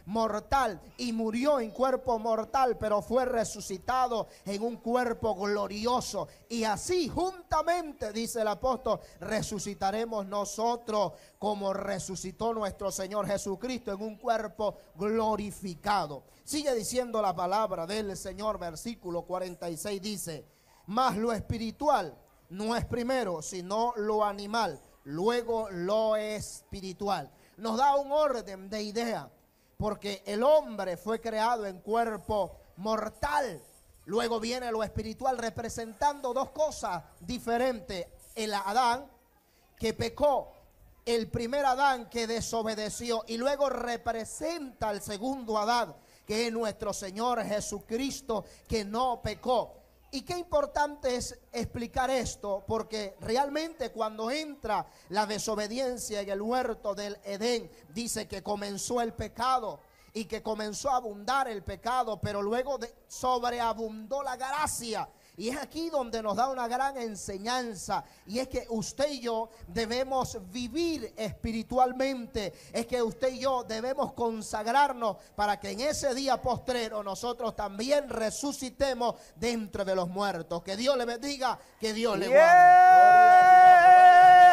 mortal y murió en cuerpo mortal, pero fue resucitado en un cuerpo glorioso. Y así juntamente, dice el apóstol, resucitaremos nosotros como resucitó nuestro Señor Jesucristo en un cuerpo glorificado. Sigue diciendo la palabra del Señor, versículo cuarenta y seis dice: mas lo espiritual no es primero, sino lo animal, luego lo espiritual. Nos da un orden de idea, porque el hombre fue creado en cuerpo mortal. Luego viene lo espiritual, representando dos cosas diferentes. El Adán que pecó, el primer Adán que desobedeció, y luego representa al segundo Adán, que es nuestro Señor Jesucristo, que no pecó. Y qué importante es explicar esto, porque realmente cuando entra la desobediencia en el huerto del Edén, dice que comenzó el pecado y que comenzó a abundar el pecado, pero luego de, sobreabundó la gracia. Y es aquí donde nos da una gran enseñanza, y es que usted y yo debemos vivir espiritualmente, es que usted y yo debemos consagrarnos para que en ese día postrero nosotros también resucitemos dentro de los muertos. Que Dios le bendiga, que Dios le guarde.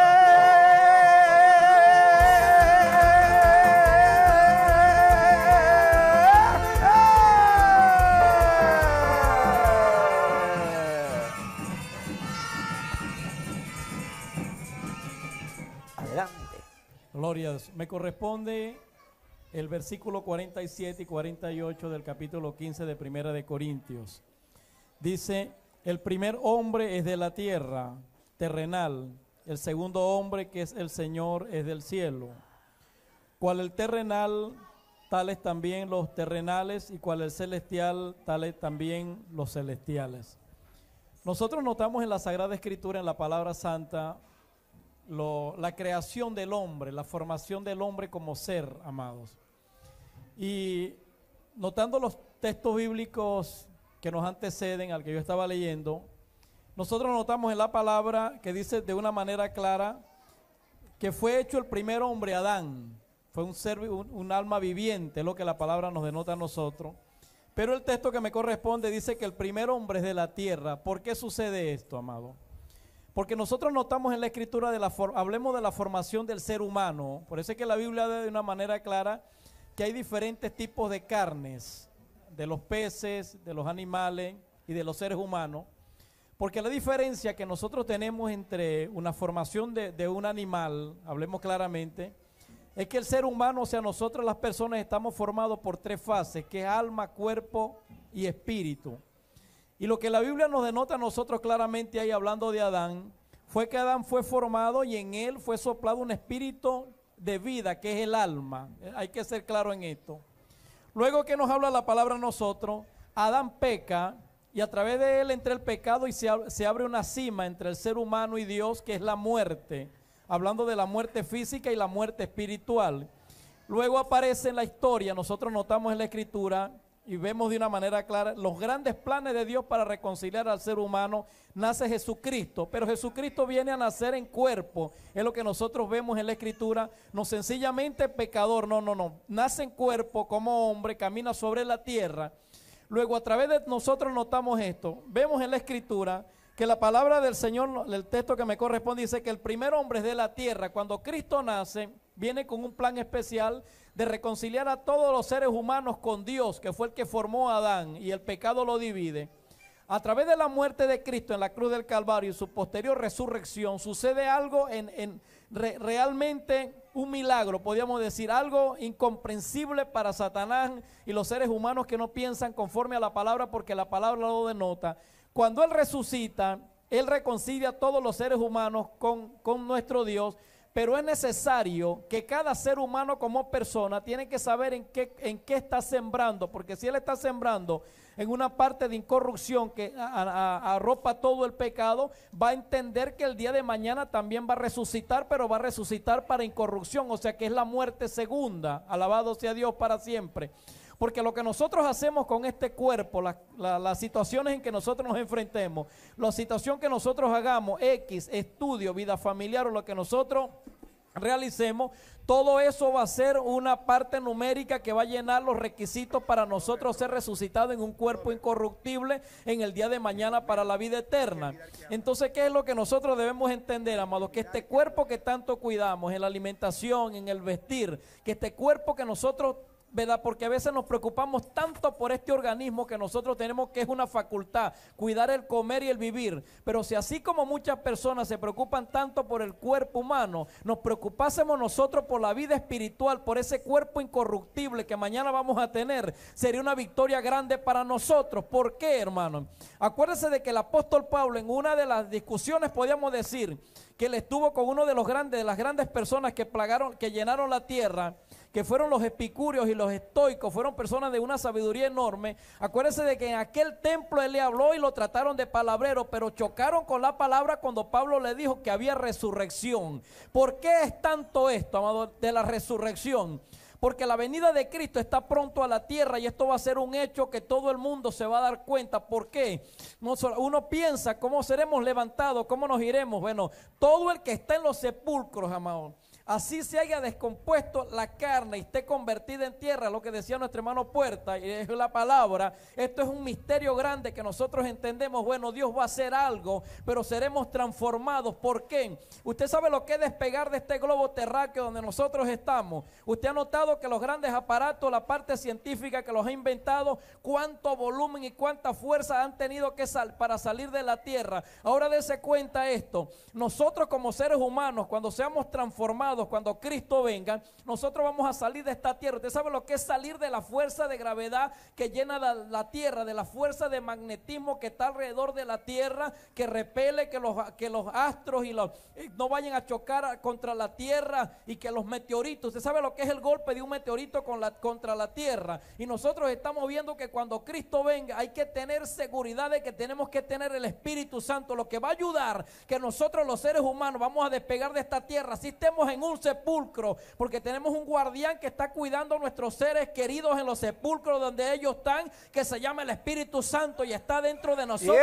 Gloria a Dios. Me corresponde el versículo cuarenta y siete y cuarenta y ocho del capítulo quince de Primera de Corintios. Dice: el primer hombre es de la tierra, terrenal. El segundo hombre, que es el Señor, es del cielo. Cual el terrenal, tales también los terrenales, y cual el celestial, tales también los celestiales. Nosotros notamos en la Sagrada Escritura, en la Palabra Santa, Lo, la creación del hombre, la formación del hombre como ser, amados. Y notando los textos bíblicos que nos anteceden al que yo estaba leyendo, nosotros notamos en la palabra que dice de una manera clara que fue hecho el primer hombre, Adán. Fue un ser, un, un alma viviente, es lo que la palabra nos denota a nosotros. Pero el texto que me corresponde dice que el primer hombre es de la tierra. ¿Por qué sucede esto, amado? Porque nosotros notamos en la Escritura, de la hablemos de la formación del ser humano. Por eso es que la Biblia da de una manera clara que hay diferentes tipos de carnes, de los peces, de los animales y de los seres humanos. Porque la diferencia que nosotros tenemos entre una formación de, de un animal, hablemos claramente, es que el ser humano, o sea, nosotros las personas estamos formados por tres fases, que es alma, cuerpo y espíritu. Y lo que la Biblia nos denota a nosotros claramente ahí, hablando de Adán, fue que Adán fue formado y en él fue soplado un espíritu de vida, que es el alma. Hay que ser claro en esto. Luego que nos habla la palabra a nosotros, Adán peca y a través de él entra el pecado y se, se abre una cima entre el ser humano y Dios, que es la muerte. Hablando de la muerte física y la muerte espiritual. Luego aparece en la historia, nosotros notamos en la Escritura, y vemos de una manera clara los grandes planes de Dios para reconciliar al ser humano. Nace Jesucristo, pero Jesucristo viene a nacer en cuerpo, es lo que nosotros vemos en la Escritura, no sencillamente pecador, no, no, no, nace en cuerpo como hombre, camina sobre la tierra. Luego a través de nosotros notamos esto, vemos en la Escritura que la palabra del Señor, el texto que me corresponde, dice que el primer hombre es de la tierra. Cuando Cristo nace, viene con un plan especial de reconciliar a todos los seres humanos con Dios, que fue el que formó a Adán, y el pecado lo divide. A través de la muerte de Cristo en la cruz del Calvario y su posterior resurrección, sucede algo en, en re, realmente un milagro, podríamos decir, algo incomprensible para Satanás y los seres humanos que no piensan conforme a la palabra, porque la palabra lo denota. Cuando Él resucita, Él reconcilia a todos los seres humanos con, con nuestro Dios, pero es necesario que cada ser humano como persona tiene que saber en qué, en qué está sembrando, porque si él está sembrando en una parte de incorrupción que a, a, arropa todo el pecado, va a entender que el día de mañana también va a resucitar, pero va a resucitar para incorrupción, o sea que es la muerte segunda. Alabado sea Dios para siempre. Porque lo que nosotros hacemos con este cuerpo, la, la, las situaciones en que nosotros nos enfrentemos, la situación que nosotros hagamos, X, estudio, vida familiar o lo que nosotros realicemos, todo eso va a ser una parte numérica que va a llenar los requisitos para nosotros ser resucitados en un cuerpo incorruptible en el día de mañana para la vida eterna. Entonces, ¿qué es lo que nosotros debemos entender, amados? Que este cuerpo que tanto cuidamos en la alimentación, en el vestir, que este cuerpo que nosotros, ¿verdad? Porque a veces nos preocupamos tanto por este organismo que nosotros tenemos, que es una facultad, cuidar el comer y el vivir. Pero si así como muchas personas se preocupan tanto por el cuerpo humano, nos preocupásemos nosotros por la vida espiritual, por ese cuerpo incorruptible que mañana vamos a tener, sería una victoria grande para nosotros. ¿Por qué, hermano? Acuérdense de que el apóstol Pablo, en una de las discusiones, podíamos decir que él estuvo con uno de los grandes, de las grandes personas que plagaron, que llenaron la tierra, que fueron los epicúreos y los estoicos, fueron personas de una sabiduría enorme. Acuérdense de que en aquel templo él le habló y lo trataron de palabrero, pero chocaron con la palabra cuando Pablo le dijo que había resurrección. ¿Por qué es tanto esto, amado, de la resurrección? Porque la venida de Cristo está pronto a la tierra y esto va a ser un hecho que todo el mundo se va a dar cuenta. ¿Por qué? Uno piensa cómo seremos levantados, cómo nos iremos. Bueno, todo el que está en los sepulcros, amado, así se haya descompuesto la carne y esté convertida en tierra, lo que decía nuestro hermano Puerta, y es la palabra. Esto es un misterio grande que nosotros entendemos. Bueno, Dios va a hacer algo, pero seremos transformados. ¿Por qué? Usted sabe lo que es despegar de este globo terráqueo donde nosotros estamos. Usted ha notado que los grandes aparatos, la parte científica que los ha inventado, cuánto volumen y cuánta fuerza han tenido que sal para salir de la tierra. Ahora dése cuenta esto, nosotros como seres humanos, cuando seamos transformados, cuando Cristo venga, nosotros vamos a salir de esta tierra. Usted sabe lo que es salir de la fuerza de gravedad que llena la, la tierra, de la fuerza de magnetismo que está alrededor de la tierra, que repele que los, que los astros y los, eh, no vayan a chocar contra la tierra, y que los meteoritos, usted sabe lo que es el golpe de un meteorito con la, contra la tierra. Y nosotros estamos viendo que cuando Cristo venga hay que tener seguridad de que tenemos que tener el Espíritu Santo, lo que va a ayudar que nosotros los seres humanos vamos a despegar de esta tierra, si estemos en un sepulcro, porque tenemos un guardián que está cuidando a nuestros seres queridos en los sepulcros donde ellos están, que se llama el Espíritu Santo y está dentro de nosotros.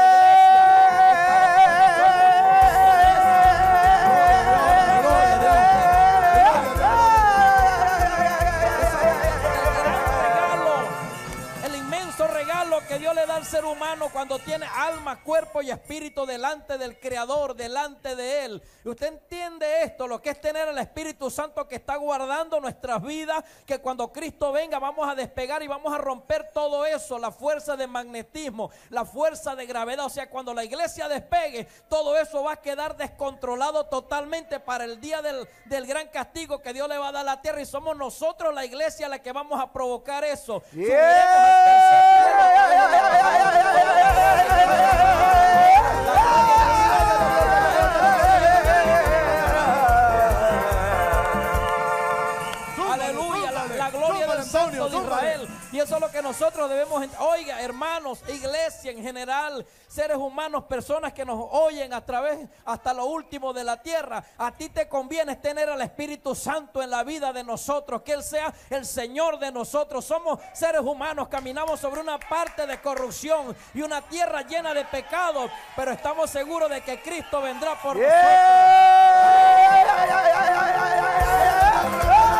Que Dios le da al ser humano cuando tiene alma, cuerpo y espíritu delante del Creador, delante de Él. Y usted entiende esto, lo que es tener el Espíritu Santo que está guardando nuestras vidas, que cuando Cristo venga vamos a despegar y vamos a romper todo eso, la fuerza de magnetismo, la fuerza de gravedad. O sea, cuando la iglesia despegue, todo eso va a quedar descontrolado totalmente para el día del, del gran castigo que Dios le va a dar a la tierra, y somos nosotros, la iglesia, la que vamos a provocar eso. Yeah. Subiremos al tercer cielo. Aleluya, la, la gloria del Santo de Israel. Y eso es lo que nosotros debemos. Oiga, hermanos, iglesia en general, seres humanos, personas que nos oyen a través hasta lo último de la tierra, a ti te conviene tener al Espíritu Santo en la vida de nosotros, que Él sea el Señor de nosotros. Somos seres humanos, caminamos sobre una parte de corrupción y una tierra llena de pecados, pero estamos seguros de que Cristo vendrá por yeah. nosotros.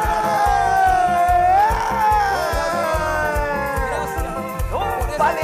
Vale,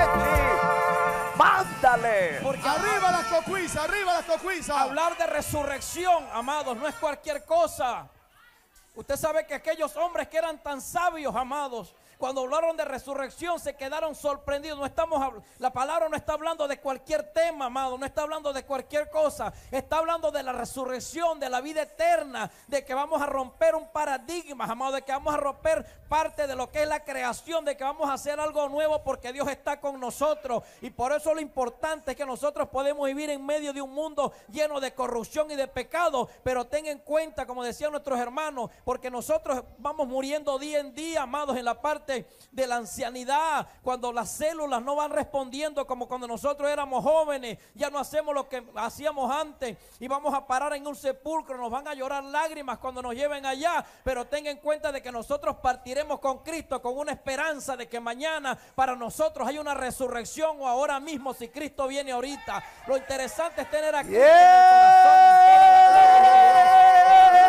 mándale. Porque arriba las cocuizas, arriba las cocuizas. Hablar de resurrección, amados, no es cualquier cosa. Usted sabe que aquellos hombres que eran tan sabios, amados, cuando hablaron de resurrección se quedaron sorprendidos. No estamos, la palabra no está hablando de cualquier tema, amado, no está hablando de cualquier cosa. Está hablando de la resurrección, de la vida eterna, de que vamos a romper un paradigma, amado, de que vamos a romper parte de lo que es la creación, de que vamos a hacer algo nuevo porque Dios está con nosotros. Y por eso lo importante es que nosotros podemos vivir en medio de un mundo lleno de corrupción y de pecado, pero ten en cuenta, como decían nuestros hermanos, porque nosotros vamos muriendo día en día, amados, en la parte de la ancianidad, cuando las células no van respondiendo como cuando nosotros éramos jóvenes, ya no hacemos lo que hacíamos antes y vamos a parar en un sepulcro, nos van a llorar lágrimas cuando nos lleven allá, pero tenga en cuenta de que nosotros partiremos con Cristo con una esperanza de que mañana para nosotros hay una resurrección, o ahora mismo si Cristo viene ahorita. Lo interesante es tener a Cristo yeah. en el corazón.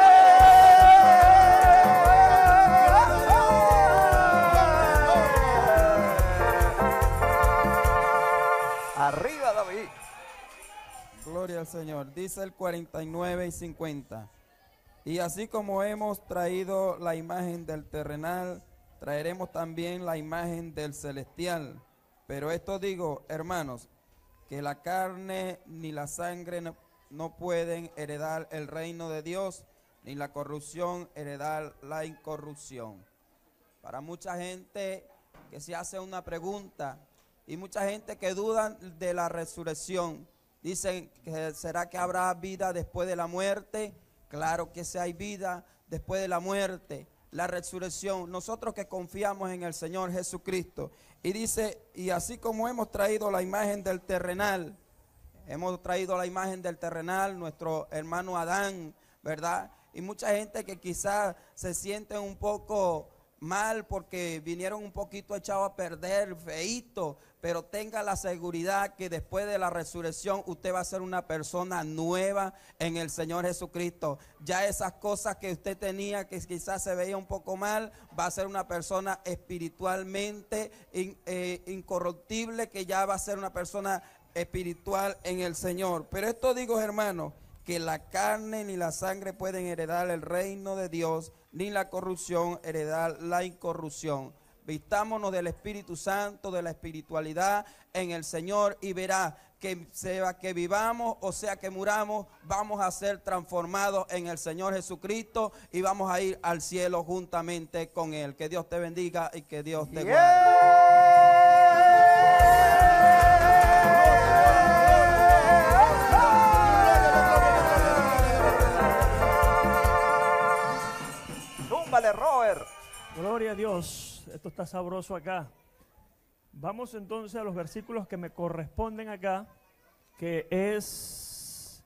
Gloria al Señor. Dice el cuarenta y nueve y cincuenta. Y así como hemos traído la imagen del terrenal, traeremos también la imagen del celestial. Pero esto digo, hermanos, que la carne ni la sangre no, no pueden heredar el reino de Dios, ni la corrupción heredar la incorrupción. Para mucha gente que se hace una pregunta, y mucha gente que duda de la resurrección, dicen que ¿será que habrá vida después de la muerte? Claro que sí hay vida después de la muerte, la resurrección. Nosotros que confiamos en el Señor Jesucristo. Y dice, y así como hemos traído la imagen del terrenal, hemos traído la imagen del terrenal, nuestro hermano Adán, ¿verdad? Y mucha gente que quizás se siente un poco mal porque vinieron un poquito echados a perder, feíto, pero tenga la seguridad que después de la resurrección usted va a ser una persona nueva en el Señor Jesucristo. Ya esas cosas que usted tenía que quizás se veía un poco mal, va a ser una persona espiritualmente in, eh, incorruptible, que ya va a ser una persona espiritual en el Señor. Pero esto digo, hermano, que la carne ni la sangre pueden heredar el reino de Dios, ni la corrupción heredar la incorrupción. Vistámonos del Espíritu Santo, de la espiritualidad en el Señor, y verá que sea que vivamos o sea que muramos, vamos a ser transformados en el Señor Jesucristo y vamos a ir al cielo juntamente con Él. Que Dios te bendiga y que Dios te guarde. Túmbale, Robert. Gloria a Dios. Esto está sabroso acá. Vamos entonces a los versículos que me corresponden acá, que es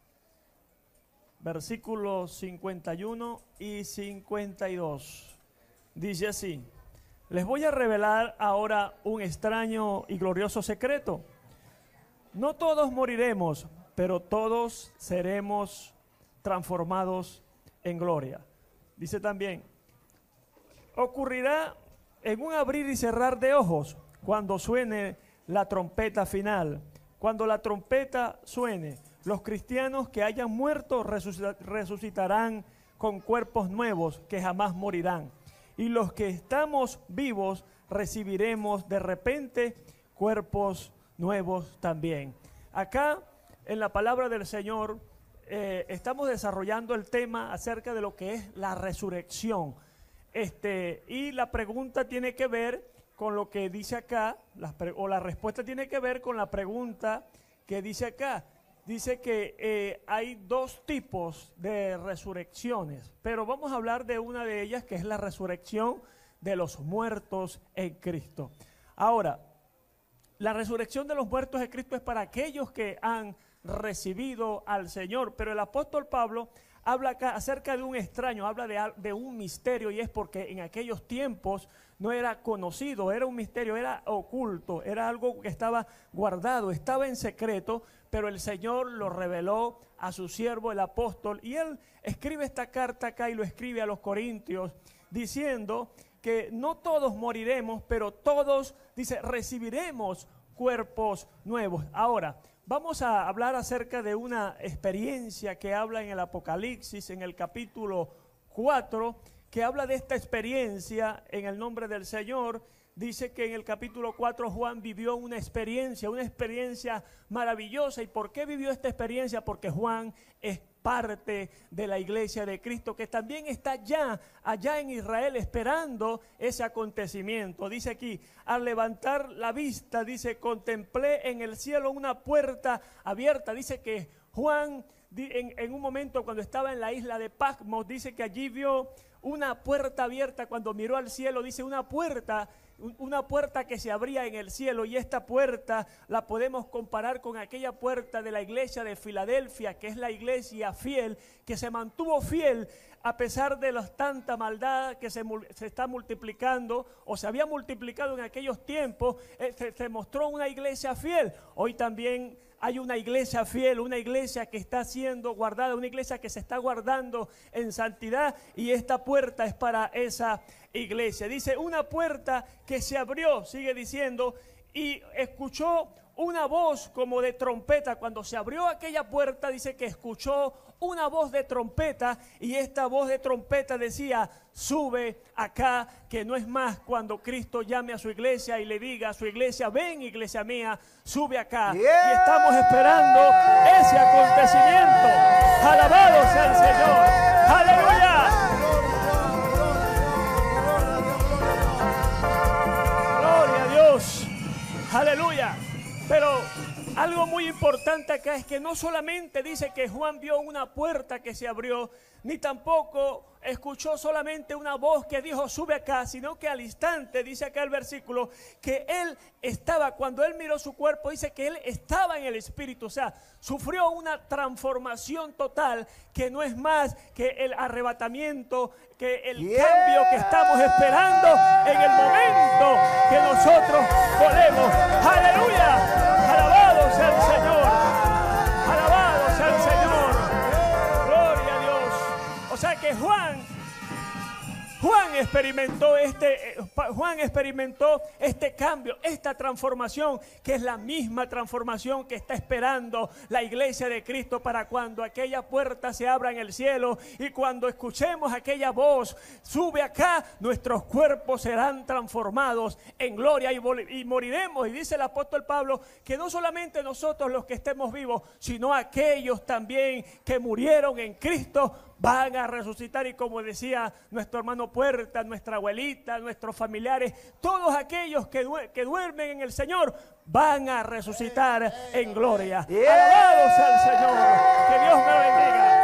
versículos cincuenta y uno y cincuenta y dos. Dice así: les voy a revelar ahora un extraño y glorioso secreto. No todos moriremos, pero todos seremos transformados en gloria. Dice también: ocurrirá en un abrir y cerrar de ojos, cuando suene la trompeta final. Cuando la trompeta suene, los cristianos que hayan muerto resucitarán con cuerpos nuevos que jamás morirán. Y los que estamos vivos recibiremos de repente cuerpos nuevos también. Acá, en la palabra del Señor, eh, estamos desarrollando el tema acerca de lo que es la resurrección. Este, y la pregunta tiene que ver con lo que dice acá, la, o la respuesta tiene que ver con la pregunta que dice acá. Dice que eh, hay dos tipos de resurrecciones, pero vamos a hablar de una de ellas, que es la resurrección de los muertos en Cristo. Ahora, la resurrección de los muertos en Cristo es para aquellos que han recibido al Señor, pero el apóstol Pablo habla acá acerca de un extraño, habla de, de un misterio, y es porque en aquellos tiempos no era conocido, era un misterio, era oculto, era algo que estaba guardado, estaba en secreto, pero el Señor lo reveló a su siervo el apóstol, y él escribe esta carta acá y lo escribe a los corintios diciendo que no todos moriremos, pero todos, dice, recibiremos cuerpos nuevos. Ahora, vamos a hablar acerca de una experiencia que habla en el Apocalipsis, en el capítulo cuatro, que habla de esta experiencia en el nombre del Señor. Dice que en el capítulo cuatro Juan vivió una experiencia, una experiencia maravillosa. ¿Y por qué vivió esta experiencia? Porque Juan es parte de la iglesia de Cristo, que también está ya allá en Israel esperando ese acontecimiento. Dice aquí: al levantar la vista, dice, contemplé en el cielo una puerta abierta. Dice que Juan en, en un momento cuando estaba en la isla de Patmos, dice que allí vio una puerta abierta. Cuando miró al cielo, dice una puerta una puerta que se abría en el cielo, y esta puerta la podemos comparar con aquella puerta de la iglesia de Filadelfia, que es la iglesia fiel, que se mantuvo fiel a pesar de la tanta maldad que se, se está multiplicando o se había multiplicado en aquellos tiempos. eh, se, se mostró una iglesia fiel. Hoy también hay una iglesia fiel, una iglesia que está siendo guardada, una iglesia que se está guardando en santidad, y esta puerta es para esa iglesia. Dice, una puerta que se abrió, sigue diciendo, y escuchó una voz como de trompeta. Cuando se abrió aquella puerta, dice que escuchó una voz de trompeta, y esta voz de trompeta decía: sube acá, que no es más cuando Cristo llame a su iglesia y le diga a su iglesia: ven, iglesia mía, sube acá. Yeah. Y estamos esperando ese acontecimiento. Alabado sea el Señor. Aleluya. Gloria a Dios. Aleluya. Pero algo muy importante acá es que no solamente dice que Juan vio una puerta que se abrió, ni tampoco escuchó solamente una voz que dijo: sube acá, sino que al instante, dice acá el versículo, que él estaba, cuando él miró su cuerpo, dice que él estaba en el Espíritu. O sea, sufrió una transformación total, que no es más que el arrebatamiento, que el Yeah. cambio que estamos esperando en el momento que nosotros volvemos. ¡Aleluya! ¡Alabado sea el Señor! ¡Alabado sea el Señor! ¡Gloria a Dios! O sea que Juan, Juan experimentó este, Juan experimentó este cambio, esta transformación, que es la misma transformación que está esperando la iglesia de Cristo para cuando aquella puerta se abra en el cielo y cuando escuchemos aquella voz: sube acá, nuestros cuerpos serán transformados en gloria y, y moriremos. Y dice el apóstol Pablo que no solamente nosotros los que estemos vivos, sino aquellos también que murieron en Cristo van a resucitar. Y como decía nuestro hermano Puerta, nuestra abuelita, nuestros familiares, todos aquellos que, du que duermen en el Señor van a resucitar en gloria. Yeah. Alabado sea el Señor. Que Dios me lo bendiga.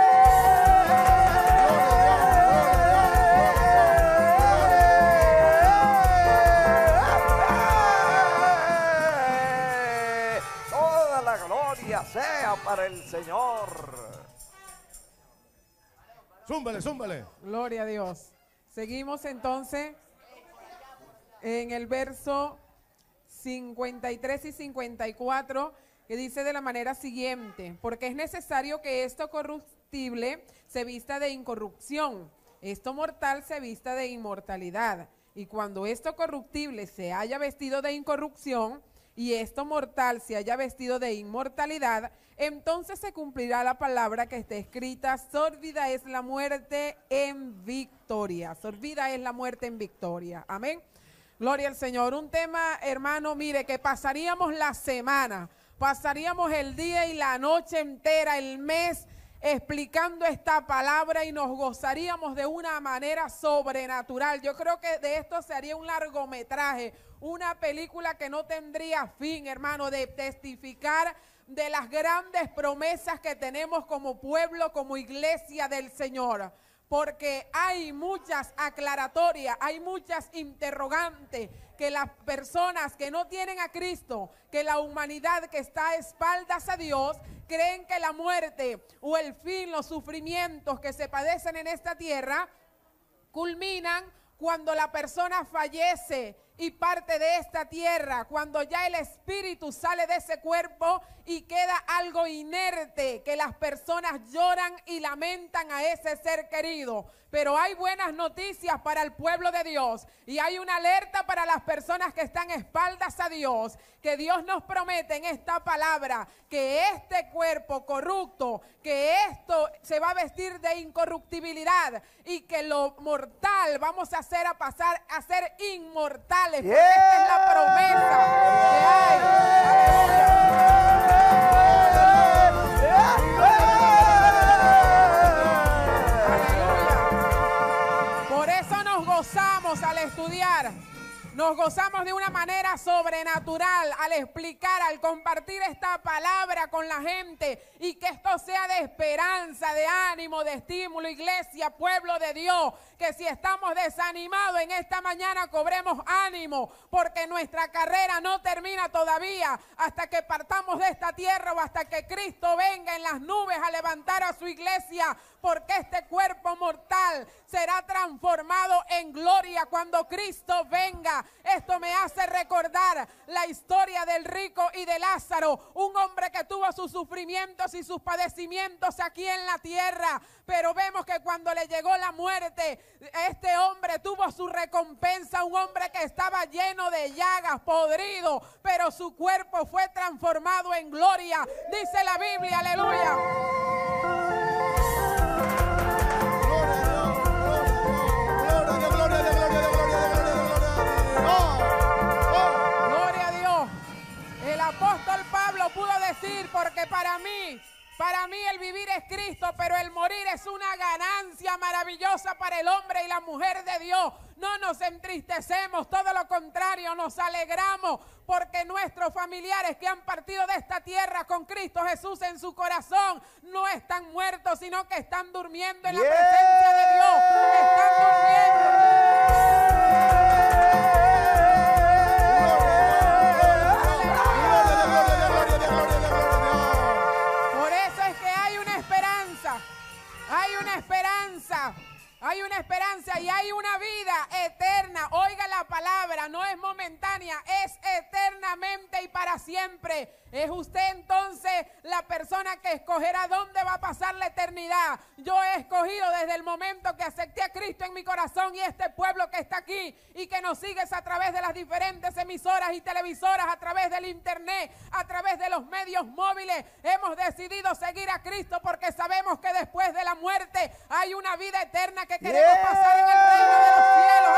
Toda la gloria sea para el Señor. Zúmbale, zúmbale. Gloria a Dios. Seguimos entonces en el verso cincuenta y tres y cincuenta y cuatro, que dice de la manera siguiente: porque es necesario que esto corruptible se vista de incorrupción, esto mortal se vista de inmortalidad. Y cuando esto corruptible se haya vestido de incorrupción y esto mortal se haya vestido de inmortalidad, entonces se cumplirá la palabra que está escrita: sórdida es la muerte en victoria. Sórdida es la muerte en victoria. Amén. Gloria al Señor. Un tema, hermano, mire, que pasaríamos la semana, pasaríamos el día y la noche entera, el mes, explicando esta palabra, y nos gozaríamos de una manera sobrenatural. Yo creo que de esto se haría un largometraje, una película que no tendría fin, hermano, de testificar de las grandes promesas que tenemos como pueblo, como iglesia del Señor. Porque hay muchas aclaratorias, hay muchas interrogantes que las personas que no tienen a Cristo, que la humanidad que está a espaldas a Dios, creen que la muerte o el fin, los sufrimientos que se padecen en esta tierra, culminan cuando la persona fallece y parte de esta tierra, cuando ya el espíritu sale de ese cuerpo y queda algo inerte, que las personas lloran y lamentan a ese ser querido. Pero hay buenas noticias para el pueblo de Dios, y hay una alerta para las personas que están espaldas a Dios, que Dios nos promete en esta palabra que este cuerpo corrupto, que esto se va a vestir de incorruptibilidad, y que lo mortal vamos a hacer a pasar a ser inmortales, porque Yeah. esta es la promesa que hay. Aleluya. Por eso nos gozamos al estudiar. Nos gozamos de una manera sobrenatural al explicar, al compartir esta palabra con la gente, y que esto sea de esperanza, de ánimo, de estímulo, iglesia, pueblo de Dios. Que si estamos desanimados en esta mañana, cobremos ánimo, porque nuestra carrera no termina todavía hasta que partamos de esta tierra o hasta que Cristo venga en las nubes a levantar a su iglesia porque este cuerpo mortal será transformado en gloria cuando Cristo venga. Esto me hace recordar la historia del rico y de Lázaro, un hombre que tuvo sus sufrimientos y sus padecimientos aquí en la tierra, pero vemos que cuando le llegó la muerte, este hombre tuvo su recompensa, un hombre que estaba lleno de llagas, podrido, pero su cuerpo fue transformado en gloria, dice la Biblia, aleluya. Gloria a Dios. El apóstol Pablo pudo decir, porque para mí, para mí el vivir es Cristo, pero el morir es una ganancia maravillosa para el hombre y la mujer de Dios. No nos entristecemos, todo lo contrario, nos alegramos porque nuestros familiares que han partido de esta tierra con Cristo Jesús en su corazón no están muertos, sino que están durmiendo en la Yeah. presencia de Dios. Están durmiendo. Por eso es que hay una esperanza, hay una esperanza. Hay una esperanza y hay una vida eterna. Oiga la palabra, no es momentánea, es eternamente y para siempre. Es usted entonces la persona que escogerá dónde va a pasar la eternidad. Yo he escogido desde el momento que acepté a Cristo en mi corazón y este pueblo que está aquí y que nos sigues a través de las diferentes emisoras y televisoras, a través del internet, a través de los medios móviles. Hemos decidido seguir a Cristo porque sabemos que después de la muerte hay una vida eterna que queremos Yeah. pasar en el reino de los cielos.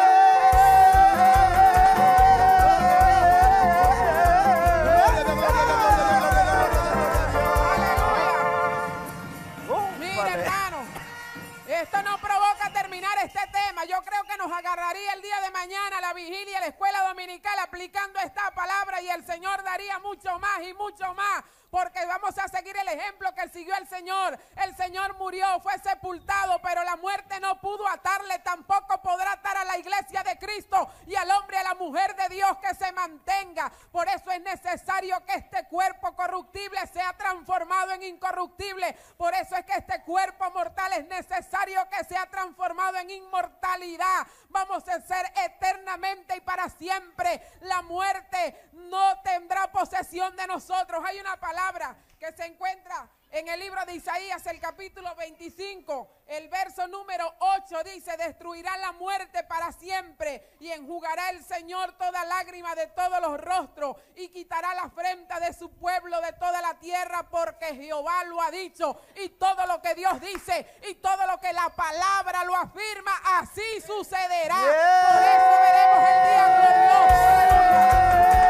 Aleluya. Mira, hermano, esto no provoca terminar este tema. Yo creo que nos agarraría el día de mañana la vigilia, la escuela dominical, aplicando esta palabra y el Señor daría mucho más y mucho más. Porque vamos a seguir el ejemplo que siguió el Señor. El Señor murió, fue sepultado, pero la muerte no pudo atarle, tampoco podrá atar a la iglesia de Cristo y al hombre y a la mujer de Dios que se mantenga. Por eso es necesario que este cuerpo corruptible sea transformado en incorruptible. Por eso es que este cuerpo mortal es necesario que sea transformado en inmortalidad. Vamos a ser eternamente y para siempre. La muerte no tendrá posesión de nosotros. Hay una palabra que se encuentra en el libro de Isaías, el capítulo veinticinco, el verso número ocho, dice: destruirá la muerte para siempre y enjugará el Señor toda lágrima de todos los rostros y quitará la afrenta de su pueblo de toda la tierra, porque Jehová lo ha dicho. Y todo lo que Dios dice y todo lo que la palabra lo afirma, así sucederá. Yeah. Por eso veremos el día glorioso.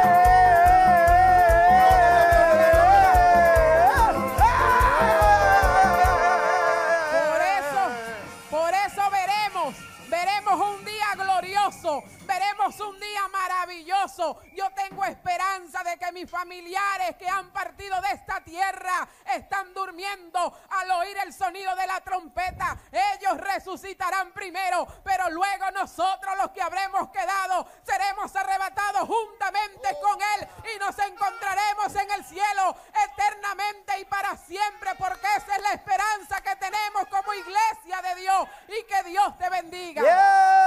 Veremos un día maravilloso. Yo tengo esperanza de que mis familiares que han partido de esta tierra están durmiendo al oír el sonido de la trompeta. Ellos resucitarán primero, pero luego nosotros, los que habremos quedado, seremos arrebatados juntamente con Él y nos encontraremos en el cielo eternamente y para siempre, porque esa es la esperanza que tenemos como iglesia de Dios. Y que Dios te bendiga. Yeah.